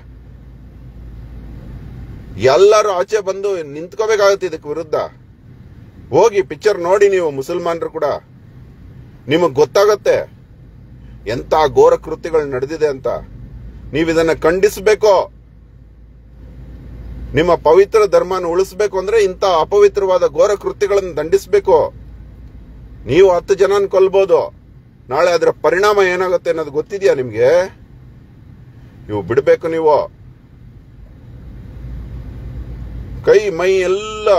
ಎಲ್ಲರೂ ಆಚೆ ಬಂದು ನಿಂತ್ಕೋಬೇಕಾಗುತ್ತೆ ಇದಕ್ಕೆ ವಿರುದ್ಧ. ಹೋಗಿ ಪಿಕ್ಚರ್ ನೋಡಿ ನೀವು, ಮುಸಲ್ಮಾನರು ಕೂಡ, ನಿಮಗ್ ಗೊತ್ತಾಗತ್ತೆ ಎಂತ ಘೋರ ಕೃತ್ಯಗಳು ನಡೆದಿದೆ ಅಂತ. ನೀವಿದನ್ನ ಖಂಡಿಸಬೇಕು. ನಿಮ್ಮ ಪವಿತ್ರ ಧರ್ಮನ ಉಳಿಸಬೇಕು ಅಂದ್ರೆ ಇಂಥ ಅಪವಿತ್ರವಾದ ಘೋರ ಕೃತ್ಯಗಳನ್ನು ದಂಡಿಸಬೇಕು. ನೀವು ಹತ್ತು ಜನನ ಕೊಲ್ಬೋದು, ನಾಳೆ ಅದರ ಪರಿಣಾಮ ಏನಾಗುತ್ತೆ ಅನ್ನೋದು ಗೊತ್ತಿದ್ಯಾ ನಿಮ್ಗೆ? ಇವು ಬಿಡಬೇಕು. ನೀವು ಕೈ ಮೈ ಎಲ್ಲ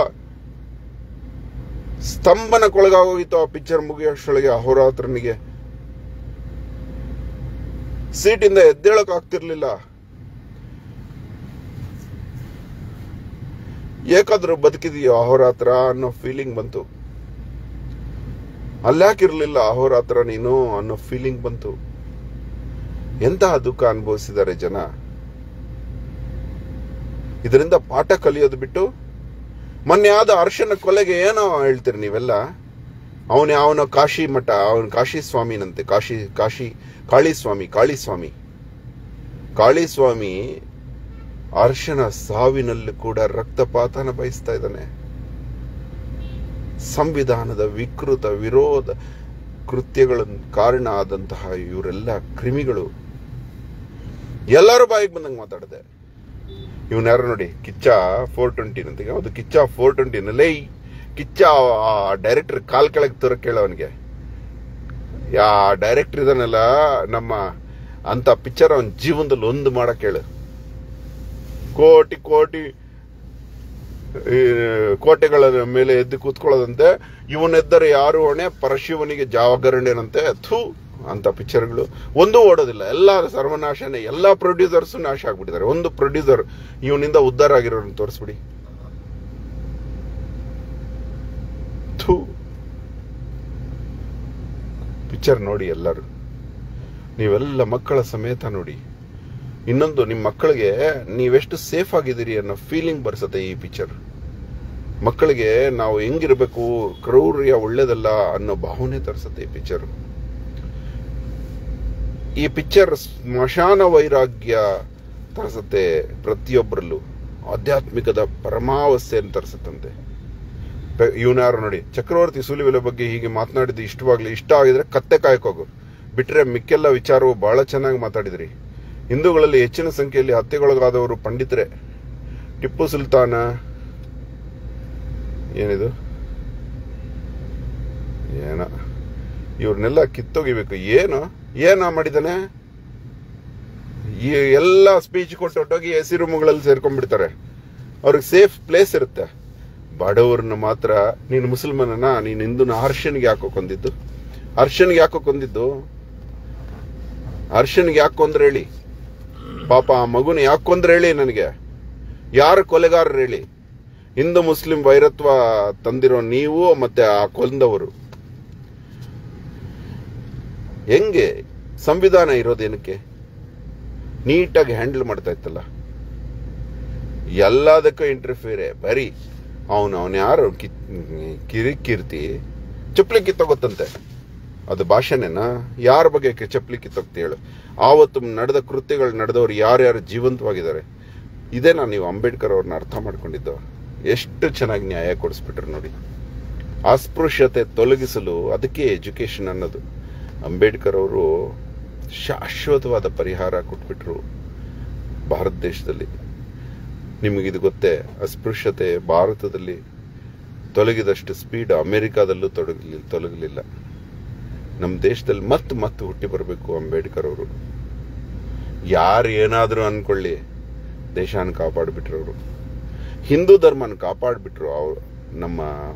ಸ್ತಂಭನಕ್ಕೊಳಗಾಗೋಗಿತ್ತು ಆ ಪಿಕ್ಚರ್ ಮುಗಿಯೋಷ್ಟೊಳಗೆ. ಅಹೋರಾತ್ರನಿಗೆ ಸೀಟಿಂದ ಎದ್ದೇಳಕ್ ಆಗ್ತಿರ್ಲಿಲ್ಲ. ಏಕಾದ್ರೂ ಬದುಕಿದೆಯೋ ಅಹೋರಾತ್ರ ಅನ್ನೋ ಫೀಲಿಂಗ್ ಬಂತು. ಅಲ್ಯಾಕಿರ್ಲಿಲ್ಲ ಅಹೋರಾತ್ರ ನೀನು ಅನ್ನೋ ಫೀಲಿಂಗ್ ಬಂತು. ಎಂತಹ ದುಃಖ ಅನುಭವಿಸಿದ್ದಾರೆ ಜನ. ಇದರಿಂದ ಪಾಠ ಕಲಿಯೋದು ಬಿಟ್ಟು ಮೊನ್ನೆ ಆದ ಅರ್ಶನ ಕೊಲೆಗೆ ಏನೋ ಹೇಳ್ತೀರಿ ನೀವೆಲ್ಲ. ಅವನ ಅವನ ಕಾಶಿ ಮಠ, ಅವನ ಕಾಶಿ ಸ್ವಾಮಿನಂತೆ, ಕಾಶಿ ಕಾಶಿ ಕಾಳಿ ಸ್ವಾಮಿ ಕಾಳಿ ಸ್ವಾಮಿ ಕಾಳಿ ಸ್ವಾಮಿ ಅರ್ಶನ ಸಾವಿನಲ್ಲಿ ಕೂಡ ರಕ್ತಪಾತನ ಬಯಸ್ತಾ ಇದ್ದಾನೆ. ಸಂವಿಧಾನದ ವಿಕೃತ ವಿರೋಧ ಕೃತ್ಯಗಳ ಕಾರಣ ಆದಂತಹ ಇವರೆಲ್ಲ ಕ್ರಿಮಿಗಳು ಎಲ್ಲರೂ ಬಾಯಿಗೆ ಬಂದಂಗೆ ಮಾತಾಡಿದೆ. ಇವನ್ಯಾರು ನೋಡಿ, ಕಿಚ್ಚ ಫೋರ್ ಟ್ವೆಂಟಿ ಅಂತ. ಅದು ಕಿಚ್ಚ ಫೋರ್ ಟ್ವೆಂಟಿನಲ್ಲೇ ಕಿಚ್ಚ ಡೈರೆಕ್ಟರ್ ಕಾಲ್ ಕೆಳಗೆ ತೋರ ಕೇಳವನಿಗೆ. ಯಾ ಡೈರೆಕ್ಟರ್ ಇದನ್ನೆಲ್ಲ ನಮ್ಮ ಅಂತ ಪಿಕ್ಚರ್ ಅವನ ಜೀವನದಲ್ಲಿ ಒಂದು ಮಾಡಕ್ ಹೇಳು. ಕೋಟಿ ಕೋಟಿ ಕೋಟೆಗಳ ಮೇಲೆ ಎದ್ದು ಕೂತ್ಕೊಳ್ಳೋದಂತೆ, ಇವನೆದ್ದರೆ ಯಾರು ಹೊಣೆ, ಪರಶಿವನಿಗೆ ಜಾಗರಣೆನಂತೆ. ಥೂ ಅಂತ ಪಿಕ್ಚರ್ಗಳು ಒಂದೂ ಓಡೋದಿಲ್ಲ. ಎಲ್ಲ ಸರ್ವನಾಶನೇ. ಎಲ್ಲ ಪ್ರೊಡ್ಯೂಸರ್ಸ್ ನಾಶ ಆಗ್ಬಿಟ್ಟಿದ್ದಾರೆ. ಒಂದು ಪ್ರೊಡ್ಯೂಸರ್ ಇವನಿಂದ ಉದ್ಧಾರ ಆಗಿರೋರನ್ನ ತೋರಿಸ್ಬಿಡಿ. ಥೂ. ಪಿಕ್ಚರ್ ನೋಡಿ ಎಲ್ಲರೂ, ನೀವೆಲ್ಲ ಮಕ್ಕಳ ಸಮೇತ ನೋಡಿ. ಇನ್ನೊಂದು, ನಿಮ್ಮ ಮಕ್ಕಳಿಗೆ ನೀವೆಷ್ಟು ಸೇಫ್ ಆಗಿದ್ದೀರಿ ಅನ್ನೋ ಫೀಲಿಂಗ್ ಬರ್ಸತ್ತೆ ಈ ಪಿಕ್ಚರ್. ಮಕ್ಕಳಿಗೆ ನಾವು ಹೆಂಗಿರ್ಬೇಕು, ಕ್ರೌರ್ಯ ಒಳ್ಳೇದಲ್ಲ ಅನ್ನೋ ಭಾವನೆ ತರಿಸತ್ತೆ ಈ ಪಿಕ್ಚರ್. ಈ ಪಿಕ್ಚರ್ ಸ್ಮಶಾನ ವೈರಾಗ್ಯ ತರಿಸತ್ತೆ ಪ್ರತಿಯೊಬ್ಬರಲ್ಲೂ. ಆಧ್ಯಾತ್ಮಿಕದ ಪರಮಾವಸ್ಥೆಯನ್ನು ತರಿಸತ್ತಂತೆ. ಇವನ್ಯಾರು ನೋಡಿ, ಚಕ್ರವರ್ತಿ ಸೂಲಿಬೆಲೆ ಬಗ್ಗೆ ಹೀಗೆ ಮಾತನಾಡಿದ್ದು ಇಷ್ಟವಾಗ್ಲಿ. ಇಷ್ಟ ಆಗಿದ್ರೆ ಕತ್ತೆ ಕಾಯ್ಕೋಗು, ಬಿಟ್ರೆ ಮಿಕ್ಕೆಲ್ಲ ವಿಚಾರವು ಬಹಳ ಚೆನ್ನಾಗಿ ಮಾತಾಡಿದ್ರಿ. ಹಿಂದೂಗಳಲ್ಲಿ ಹೆಚ್ಚಿನ ಸಂಖ್ಯೆಯಲ್ಲಿ ಹತ್ಯೆಗೊಳಗಾದವರು ಪಂಡಿತರೇ. ಟಿಪ್ಪು ಸುಲ್ತಾನ ಏನಿದು ಏನ ಇವ್ರನ್ನೆಲ್ಲ ಕಿತ್ತೋಗಿಬೇಕು. ಏನು ಏನ ಮಾಡಿದಾನೆ, ಈ ಎಲ್ಲ ಸ್ಪೀಚ್ ಕೊಟ್ಟೊಟ್ಟೋಗಿ ಎಸಿ ರೂಮ್ಗಳಲ್ಲಿ ಸೇರ್ಕೊಂಡ್ಬಿಡ್ತಾರೆ. ಅವ್ರಿಗೆ ಸೇಫ್ ಪ್ಲೇಸ್ ಇರುತ್ತೆ. ಬಡವ್ರನ್ನ ಮಾತ್ರ ನೀನು ಮುಸಲ್ಮಾನನ, ನೀನು ಹಿಂದೂನ, ಹರ್ಷನ್ಗೆ ಯಾಕೋ ಕೊಂದಿದ್ದು? ಹರ್ಷನ್ಗೆ ಯಾಕೋ ಕೊಂದಿದ್ದು? ಹರ್ಷನ್ಗೆ ಯಾಕೆ ಕೊಂದ್ರೆ ಹೇಳಿ? ಪಾಪ ಆ ಮಗುನ ಯಾಕೆ ಕೊಂದ್ರೆ ಹೇಳಿ ನನಗೆ? ಯಾರು ಕೊಲೆಗಾರರು ಹೇಳಿ? ಹಿಂದೂ ಮುಸ್ಲಿಂ ವೈರತ್ವ ತಂದಿರೋ ನೀವು ಮತ್ತೆ ಆ ಕೊಂದವರು. ಹೆಂಗೆ ಸಂವಿಧಾನ ಇರೋದೇನಕ್ಕೆ? ನೀಟಾಗಿ ಹ್ಯಾಂಡಲ್ ಮಾಡ್ತಾ ಇತ್ತಲ್ಲ. ಎಲ್ಲದಕ್ಕೂ ಇಂಟರ್ಫಿಯರ್. ಬರೀ ಅವನು ಅವನು ಯಾರು ಕಿರಿ ಕೀರ್ತಿ ಚಪ್ಪಲಿ ಕಿತ್ತೋಗುತ್ತಂತೆ. ಅದು ಭಾಷೆನೇನಾ? ಯಾರ ಬಗ್ಗೆ ಚಪ್ಪಲಿ ಕಿತ್ತೋಗ್ತಿ ಹೇಳು? ಆವತ್ತು ನಡೆದ ಕೃತ್ಯಗಳು ನಡೆದವ್ರು ಯಾರ್ಯಾರು ಜೀವಂತವಾಗಿದ್ದಾರೆ. ಇದೇನಾ ನೀವು ಅಂಬೇಡ್ಕರ್ ಅವ್ರನ್ನ ಅರ್ಥ ಮಾಡ್ಕೊಂಡಿದ್ದು? ಎಷ್ಟು ಚೆನ್ನಾಗಿ ನ್ಯಾಯ ಕೊಡಿಸ್ಬಿಟ್ರು ನೋಡಿ. ಅಸ್ಪೃಶ್ಯತೆ ತೊಲಗಿಸಲು ಅದಕ್ಕೆ ಎಜುಕೇಶನ್ ಅನ್ನೋದು. ಅಂಬೇಡ್ಕರ್ ಅವರು ಶಾಶ್ವತವಾದ ಪರಿಹಾರ ಕೊಟ್ಬಿಟ್ರು ಭಾರತ ದೇಶದಲ್ಲಿ. ನಿಮಗಿದು ಗೊತ್ತೇ? ಅಸ್ಪೃಶ್ಯತೆ ಭಾರತದಲ್ಲಿ ತೊಲಗಿದಷ್ಟು ಸ್ಪೀಡ್ ಅಮೆರಿಕಾದಲ್ಲೂ ತೊಡಗಲಿ ತೊಲಗಲಿಲ್ಲ. ನಮ್ಮ ದೇಶದಲ್ಲಿ ಮತ್ತೆ ಮತ್ತೆ ಹುಟ್ಟಿ ಬರಬೇಕು ಅಂಬೇಡ್ಕರ್ ಅವರು. ಯಾರು ಏನಾದರೂ ಅನ್ಕೊಳ್ಳಿ, ದೇಶನ ಕಾಪಾಡ್ಬಿಟ್ರು ಅವರು. ಹಿಂದೂ ಧರ್ಮನ ಕಾಪಾಡ್ಬಿಟ್ರು ಅವರು. ನಮ್ಮ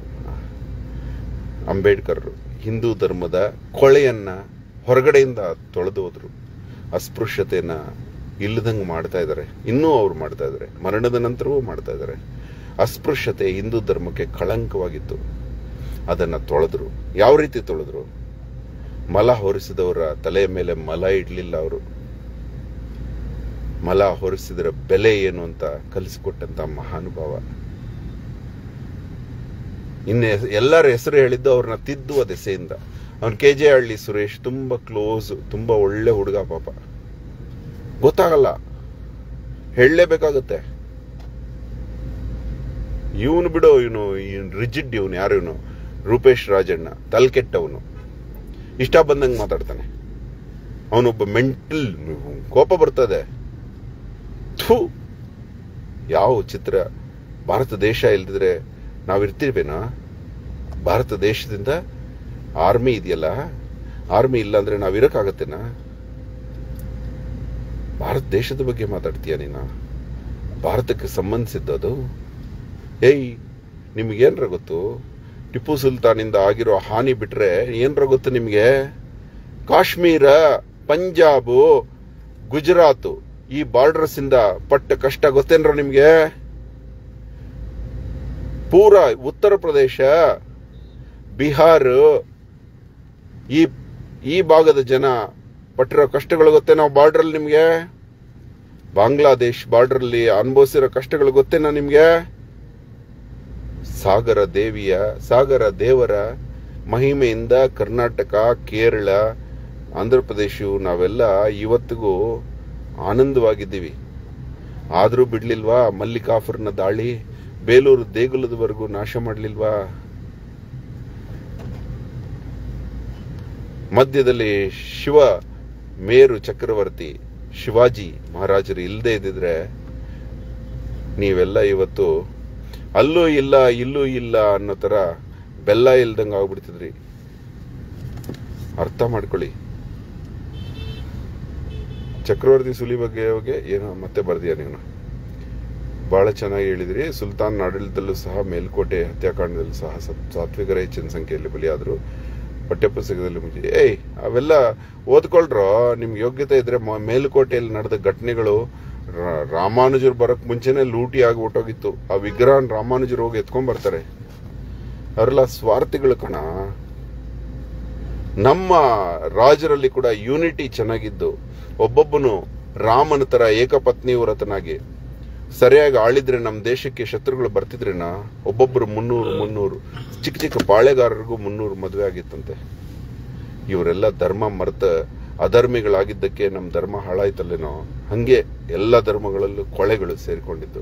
ಅಂಬೇಡ್ಕರ್ ಹಿಂದೂ ಧರ್ಮದ ಕೊಳೆಯನ್ನ ಹೊರಗಡೆಯಿಂದ ತೊಳೆದು ಹೋದ್ರು. ಅಸ್ಪೃಶ್ಯತೆನ ಇಲ್ಲದಂಗೆ ಮಾಡ್ತಾ ಇದ್ದಾರೆ. ಇನ್ನೂ ಅವ್ರು ಮಾಡ್ತಾ ಇದ್ದಾರೆ. ಮರಣದ ನಂತರವೂ ಮಾಡ್ತಾ ಇದ್ದಾರೆ. ಅಸ್ಪೃಶ್ಯತೆ ಹಿಂದೂ ಧರ್ಮಕ್ಕೆ ಕಳಂಕವಾಗಿತ್ತು. ಅದನ್ನ ತೊಳೆದ್ರು. ಯಾವ ರೀತಿ ತೊಳೆದ್ರು? ಮಲ ಹೊರಿಸಿದವರ ತಲೆಯ ಮೇಲೆ ಮಲ ಇಡ್ಲಿಲ್ಲ ಅವರು. ಮಲ ಹೊರಿಸಿದ್ರ ಬೆಲೆ ಏನು ಅಂತ ಕಲಿಸಿಕೊಟ್ಟಂತ ಮಹಾನುಭಾವ. ಇನ್ನು ಎಲ್ಲರ ಹೆಸರು ಹೇಳಿದ್ದು ಅವ್ರನ್ನ ತಿದ್ದುವ ದೆಸೆಯಿಂದ. ಅವನ್ ಕೆ ಜೆ ಹಳ್ಳಿ ಸುರೇಶ್ ತುಂಬಾ ಕ್ಲೋಸ್, ತುಂಬಾ ಒಳ್ಳೆ ಹುಡುಗ. ಪಾಪ ಗೊತ್ತಾಗಲ್ಲ, ಹೇಳಲೇಬೇಕಾಗತ್ತೆ. ಇವನು ಬಿಡು, ಇವನು ರಿಜಿಡ್. ಇವನು ಯಾರು? ಇವನು ರೂಪೇಶ್ ರಾಜಣ್ಣ, ತಲ್ಕೆಟ್ಟವನು. ಇಷ್ಟ ಬಂದಂಗೆ ಮಾತಾಡ್ತಾನೆ. ಅವನೊಬ್ಬ ಮೆಂಟಲ್. ಕೋಪ ಬರ್ತದೆ. ಥೂ, ಯಾವ ಚಿತ್ರ! ಭಾರತ ದೇಶ ಇಲ್ದಿದ್ರೆ ನಾವಿರ್ತಿರ್ವೇನಾ? ಭಾರತ ದೇಶದಿಂದ ಆರ್ಮಿ ಇದೆಯಲ್ಲ, ಆರ್ಮಿ ಇಲ್ಲ ಅಂದ್ರೆ ನಾವಿರಕ್ಕಾಗತ್ತೇನಾ? ಭಾರತ ದೇಶದ ಬಗ್ಗೆ ಮಾತಾಡ್ತೀಯ ನೀನ? ಭಾರತಕ್ಕೆ ಸಂಬಂಧಿಸಿದ್ದದು. ಏಯ್, ನಿಮ್ಗೇನ್ರ ಗೊತ್ತು? ಟಿಪ್ಪು ಸುಲ್ತಾನಿಂದ ಆಗಿರೋ ಹಾನಿ ಬಿಟ್ರೆ ಏನ್ರ ಗೊತ್ತು ನಿಮ್ಗೆ? ಕಾಶ್ಮೀರ, ಪಂಜಾಬು, ಗುಜರಾತ್ ಈ ಬಾರ್ಡರ್ಸ್ ಇಂದ ಪಟ್ಟ ಕಷ್ಟ ಗೊತ್ತೇನ್ರ ನಿಮ್ಗೆ? ಪೂರ ಉತ್ತರ ಪ್ರದೇಶ, ಬಿಹಾರ, ಈ ಈ ಭಾಗದ ಜನ ಪಟ್ಟಿರೋ ಕಷ್ಟಗಳು ಗೊತ್ತೇನೋ ಬಾರ್ಡರ್ ನಿಮ್ಗೆ? ಬಾಂಗ್ಲಾದೇಶ್ ಬಾರ್ಡರ್ ಅಲ್ಲಿ ಅನುಭವಿಸಿರೋ ಕಷ್ಟಗಳು ಗೊತ್ತೇನೋ ನಿಮ್ಗೆ? ಸಾಗರ ದೇವಿಯ ಸಾಗರ ದೇವರ ಮಹಿಮೆಯಿಂದ ಕರ್ನಾಟಕ, ಕೇರಳ, ಆಂಧ್ರ ಪ್ರದೇಶ ನಾವೆಲ್ಲ ಇವತ್ತಿಗೂ ಆನಂದವಾಗಿದ್ದೀವಿ. ಆದ್ರೂ ಬಿಡ್ಲಿಲ್ವಾ ಮಲ್ಲಿಕಾಫರ್ನ ದಾಳಿ? ಬೇಲೂರು ದೇಗುಲದವರೆಗೂ ನಾಶ ಮಾಡಲಿಲ್ವಾ? ಮಧ್ಯದಲ್ಲಿ ಶಿವ ಮೇರು ಚಕ್ರವರ್ತಿ ಶಿವಾಜಿ ಮಹಾರಾಜರು ಇಲ್ಲದೆ ಇದ್ದಿದ್ರೆ ನೀವೆಲ್ಲ ಇವತ್ತು ಅಲ್ಲೂ ಇಲ್ಲ ಇಲ್ಲೂ ಇಲ್ಲ ಅನ್ನೋ ತರ ಬೆಲ್ಲ ಇಲ್ದಂಗ ಆಗ್ಬಿಡ್ತಿದ್ರಿ. ಅರ್ಥ ಮಾಡ್ಕೊಳ್ಳಿ. ಚಕ್ರವರ್ತಿ ಸುಲಿ ಬಗ್ಗೆ ಹೋಗಿ ಏನೋ ಮತ್ತೆ ಬರ್ದಿಯ ನೀವು? ಬಹಳ ಚೆನ್ನಾಗಿ ಹೇಳಿದ್ರಿ. ಸುಲ್ತಾನ್ ಆಡಳಿತದಲ್ಲೂ ಸಹ ಮೇಲ್ಕೋಟೆ ಹತ್ಯಾಕಾಂಡದಲ್ಲೂ ಸಹ ಸಾತ್ವಿಕರ ಹೆಚ್ಚಿನ ಸಂಖ್ಯೆಯಲ್ಲಿ ಬಲಿಯಾದ್ರು. ಪಠ್ಯಪುಸ್ತಕದಲ್ಲಿ ಮುಂಚೆ ಏಯ್ ಅವೆಲ್ಲ ಓದ್ಕೊಳ್ರೋ. ನಿಮ್ಗೆ ಯೋಗ್ಯತೆ ಇದ್ರೆ ಮೇಲ್ಕೋಟೆಯಲ್ಲಿ ನಡೆದ ಘಟನೆಗಳು ರಾಮಾನುಜರು ಬರಕ್ ಮುಂಚೆನೆ ಲೂಟಿ ಆಗಿ ಹೊಟ್ಟೋಗಿತ್ತು. ಆ ವಿಗ್ರಹ ರಾಮಾನುಜರು ಹೋಗಿ ಎತ್ಕೊಂಡ್ ಬರ್ತಾರೆ. ಅವರೆಲ್ಲ ಸ್ವಾರ್ಥಿಗಳು ಕಣ. ನಮ್ಮ ರಾಜರಲ್ಲಿ ಕೂಡ ಯೂನಿಟಿ ಚೆನ್ನಾಗಿದ್ದು, ಒಬ್ಬೊಬ್ಬನು ರಾಮನ ತರ ಏಕಪತ್ನಿ ವ್ರತನಾಗಿ ಸರಿಯಾಗಿ ಆಳಿದ್ರೆ ನಮ್ಮ ದೇಶಕ್ಕೆ ಶತ್ರುಗಳು ಬರ್ತಿದ್ರೇನಾ? ಒಬ್ಬೊಬ್ರು ಮುನ್ನೂರು ಮುನ್ನೂರು ಚಿಕ್ಕ ಚಿಕ್ಕ ಪಾಳೆಗಾರರಿಗೂ ಮುನ್ನೂರು ಮದುವೆ ಆಗಿತ್ತಂತೆ. ಇವರೆಲ್ಲ ಧರ್ಮ ಮರೆತ ಅಧರ್ಮಿಗಳಾಗಿದ್ದಕ್ಕೆ ನಮ್ಮ ಧರ್ಮ ಹಾಳಾಯ್ತಲ್ಲೇನೋ. ಹಂಗೆ ಎಲ್ಲ ಧರ್ಮಗಳಲ್ಲೂ ಕೊಳೆಗಳು ಸೇರಿಕೊಂಡಿದ್ದು.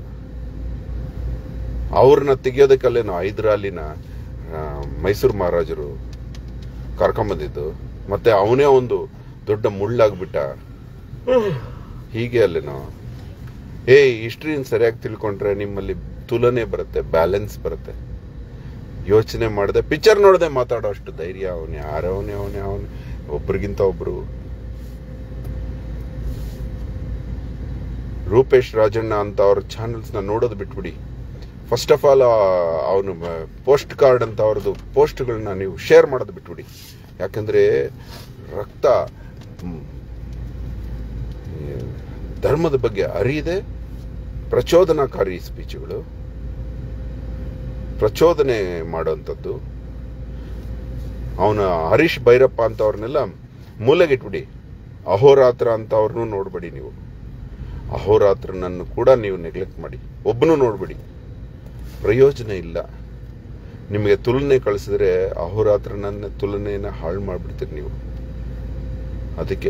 ಅವ್ರನ್ನ ತೆಗಿಯೋದಕ್ಕಲ್ಲೇನೋ ಹೈದರಾಲಿನ ಮೈಸೂರು ಮಹಾರಾಜರು ಕರ್ಕೊಂಬಂದಿದ್ದು. ಮತ್ತೆ ಅವನೇ ಒಂದು ದೊಡ್ಡ ಮುಳ್ಳಾಗ್ಬಿಟ್ಟ. ಹೀಗೆ ಅಲ್ಲೇನೋ. ಏಯ್, ಹಿಸ್ಟ್ರಿನ ಸರಿಯಾಗಿ ತಿಳ್ಕೊಂಡ್ರೆ ನಿಮ್ಮಲ್ಲಿ ತುಲನೆ ಬರುತ್ತೆ, ಬ್ಯಾಲೆನ್ಸ್ ಬರುತ್ತೆ. ಯೋಚನೆ ಮಾಡದೆ ಪಿಕ್ಚರ್ ನೋಡದೆ ಮಾತಾಡೋ ಅಷ್ಟು ಧೈರ್ಯ ಅವನೇ ಯಾರವನೇ ಅವನೇ ಅವನೇ ಒಬ್ರಿಗಿಂತ ಒಬ್ರು ರೂಪೇಶ್ ರಾಜಣ್ಣ ಅಂತ ಅವ್ರ ಚಾನೆಲ್ಸ್ನ ನೋಡೋದು ಬಿಟ್ಬಿಡಿ. ಫಸ್ಟ್ ಆಫ್ ಆಲ್ ಅವನು ಪೋಸ್ಟ್ ಕಾರ್ಡ್ ಅಂತ ಅವ್ರದ್ದು ಪೋಸ್ಟ್ಗಳನ್ನ ನೀವು ಶೇರ್ ಮಾಡೋದು ಬಿಟ್ಬಿಡಿ. ಯಾಕಂದ್ರೆ ರಕ್ತ ಧರ್ಮದ ಬಗ್ಗೆ ಅರಿಯದೆ ಪ್ರಚೋದನಾಕಾರಿ ಸ್ಪೀಚ್ಗಳು, ಪ್ರಚೋದನೆ ಮಾಡೋಂಥದ್ದು. ಅವನ ಹರೀಶ್ ಭೈರಪ್ಪ ಅಂತ ಅವ್ರನ್ನೆಲ್ಲ ಮೂಲೆಗಿಟ್ಬಿಡಿ. ಅಹೋರಾತ್ರ ಅಂತ ಅವ್ರನ್ನೂ ನೋಡ್ಬೇಡಿ ನೀವು. ಅಹೋರಾತ್ರನನ್ನು ಕೂಡ ನೀವು ನೆಗ್ಲೆಕ್ಟ್ ಮಾಡಿ. ಒಬ್ಬನು ನೋಡ್ಬೇಡಿ, ಪ್ರಯೋಜನ ಇಲ್ಲ. ನಿಮಗೆ ತುಲನೆ ಕಳಿಸಿದ್ರೆ ಅಹೋರಾತ್ರನನ್ನ ತುಲನೆಯನ್ನ ಹಾಳು ಮಾಡ್ಬಿಡ್ತೀರಿ ನೀವು. ಅದಕ್ಕೆ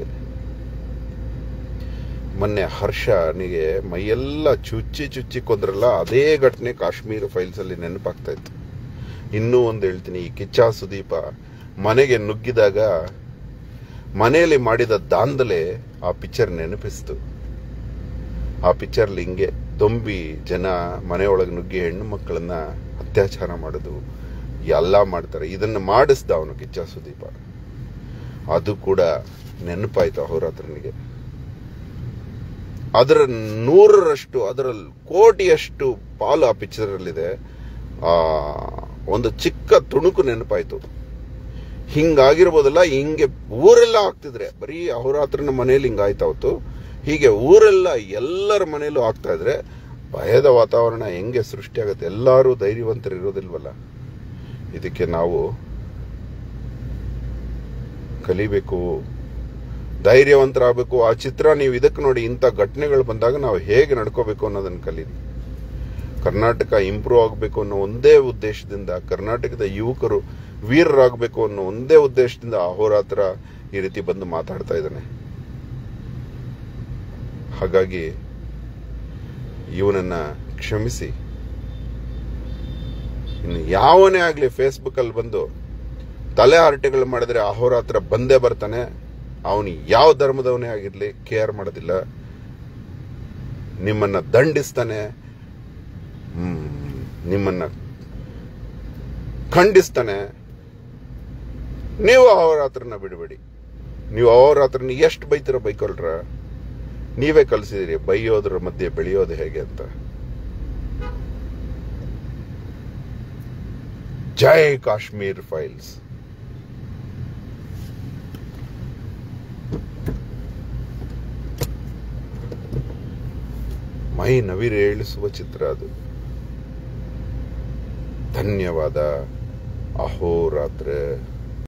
ಮೊನ್ನೆ ಹರ್ಷನಿಗೆ ಮೈಯೆಲ್ಲ ಚುಚ್ಚಿ ಚುಚ್ಚಿ ಕೊಂದ್ರಲ್ಲ, ಅದೇ ಘಟನೆ ಕಾಶ್ಮೀರ ಫೈಲ್ಸ್ ಅಲ್ಲಿ ನೆನಪಾಗ್ತಾ ಇತ್ತು. ಇನ್ನೂ ಒಂದು ಹೇಳ್ತೀನಿ, ಈ ಕಿಚ್ಚ ಸುದೀಪ ಮನೆಗೆ ನುಗ್ಗಿದಾಗ ಮನೆಯಲ್ಲಿ ಮಾಡಿದ ದಾಂಧಲೆ ಆ ಪಿಕ್ಚರ್ ನೆನಪಿಸ್ತು. ಆ ಪಿಕ್ಚರ್ಲಿ ಹಿಂಗೆ ದೊಂಬಿ ಜನ ಮನೆಯೊಳಗೆ ನುಗ್ಗಿ ಹೆಣ್ಣು ಮಕ್ಕಳನ್ನ ಅತ್ಯಾಚಾರ ಮಾಡೋದು ಎಲ್ಲ ಮಾಡ್ತಾರೆ. ಇದನ್ನು ಮಾಡಿಸ್ದ ಅವನು ಕಿಚ್ಚ ಸುದೀಪ. ಅದು ಕೂಡ ನೆನಪಾಯ್ತು ಅಹೋರಾತ್ರನಿಗೆ. ಅದರ ನೂರರಷ್ಟು, ಅದರಲ್ಲಿ ಕೋಟಿಯಷ್ಟು ಪಾಲು ಆ ಪಿಕ್ಚರ್ ಅಲ್ಲಿದೆ. ಆ ಒಂದು ಚಿಕ್ಕ ತುಣುಕು ನೆನಪಾಯ್ತು. ಹಿಂಗಾಗಿರ್ಬೋದಲ್ಲ, ಹಿಂಗೆ ಊರೆಲ್ಲ ಆಗ್ತಿದ್ರೆ, ಬರೀ ಅಹೋರಾತ್ರನ ಮನೆಯಲ್ಲಿ ಹಿಂಗಾಯ್ತಾವತ್ತು, ಹೀಗೆ ಊರೆಲ್ಲ ಎಲ್ಲರ ಮನೆಯಲ್ಲೂ ಆಗ್ತಾ ಇದ್ರೆ ಭಯದ ವಾತಾವರಣ ಹೆಂಗೆ ಸೃಷ್ಟಿಯಾಗುತ್ತೆ? ಎಲ್ಲರೂ ಧೈರ್ಯವಂತರು ಇರೋದಿಲ್ವಲ್ಲ. ಇದಕ್ಕೆ ನಾವು ಕಲಿಬೇಕು, ಧೈರ್ಯವಂತರಾಗಬೇಕು. ಆ ಚಿತ್ರ ನೀವು ಇದಕ್ಕೆ ನೋಡಿ, ಇಂಥ ಘಟನೆಗಳು ಬಂದಾಗ ನಾವು ಹೇಗೆ ನಡ್ಕೋಬೇಕು ಅನ್ನೋದನ್ನು ಕಲೀರಿ. ಕರ್ನಾಟಕ ಇಂಪ್ರೂವ್ ಆಗಬೇಕು ಅನ್ನೋ ಒಂದೇ ಉದ್ದೇಶದಿಂದ, ಕರ್ನಾಟಕದ ಯುವಕರು ವೀರರಾಗಬೇಕು ಅನ್ನೋ ಒಂದೇ ಉದ್ದೇಶದಿಂದ ಅಹೋರಾತ್ರ ಈ ರೀತಿ ಬಂದು ಮಾತಾಡ್ತಾ ಇದ್ದಾನೆ. ಹಾಗಾಗಿ ಇವನನ್ನ ಕ್ಷಮಿಸಿ. ಇನ್ನು ಯಾವನೇ ಆಗ್ಲಿ ಫೇಸ್ಬುಕ್ ಅಲ್ಲಿ ಬಂದು ತಲೆ ಹರಟೆಗಳು ಮಾಡಿದ್ರೆ ಅಹೋರಾತ್ರ ಬಂದೇ ಬರ್ತಾನೆ. ಅವನು ಯಾವ ಧರ್ಮದವನೇ ಆಗಿರ್ಲಿ ಕೇರ್ ಮಾಡೋದಿಲ್ಲ. ನಿಮ್ಮನ್ನ ದಂಡಿಸ್ತಾನೆ, ನಿಮ್ಮನ್ನ ಖಂಡಿಸ್ತಾನೆ. ನೀವು ಅಹೋರಾತ್ರನ ಬಿಡಬೇಡಿ. ನೀವು ಅಹೋರಾತ್ರನ ಎಷ್ಟು ಬೈತೀರ ಬೈಕೊಳ್ರ. ನೀವೇ ಕಲಿಸಿದಿರಿ ಬೈಯೋದ್ರ ಮಧ್ಯೆ ಬೆಳೆಯೋದು ಹೇಗೆ ಅಂತ. ಜೈ ಕಾಶ್ಮೀರ್ ಫೈಲ್ಸ್. ಮೈ ನವಿರೇಳಿಸುವ ಚಿತ್ರ ಅದು. ಧನ್ಯವಾದ. ಅಹೋರಾತ್ರ.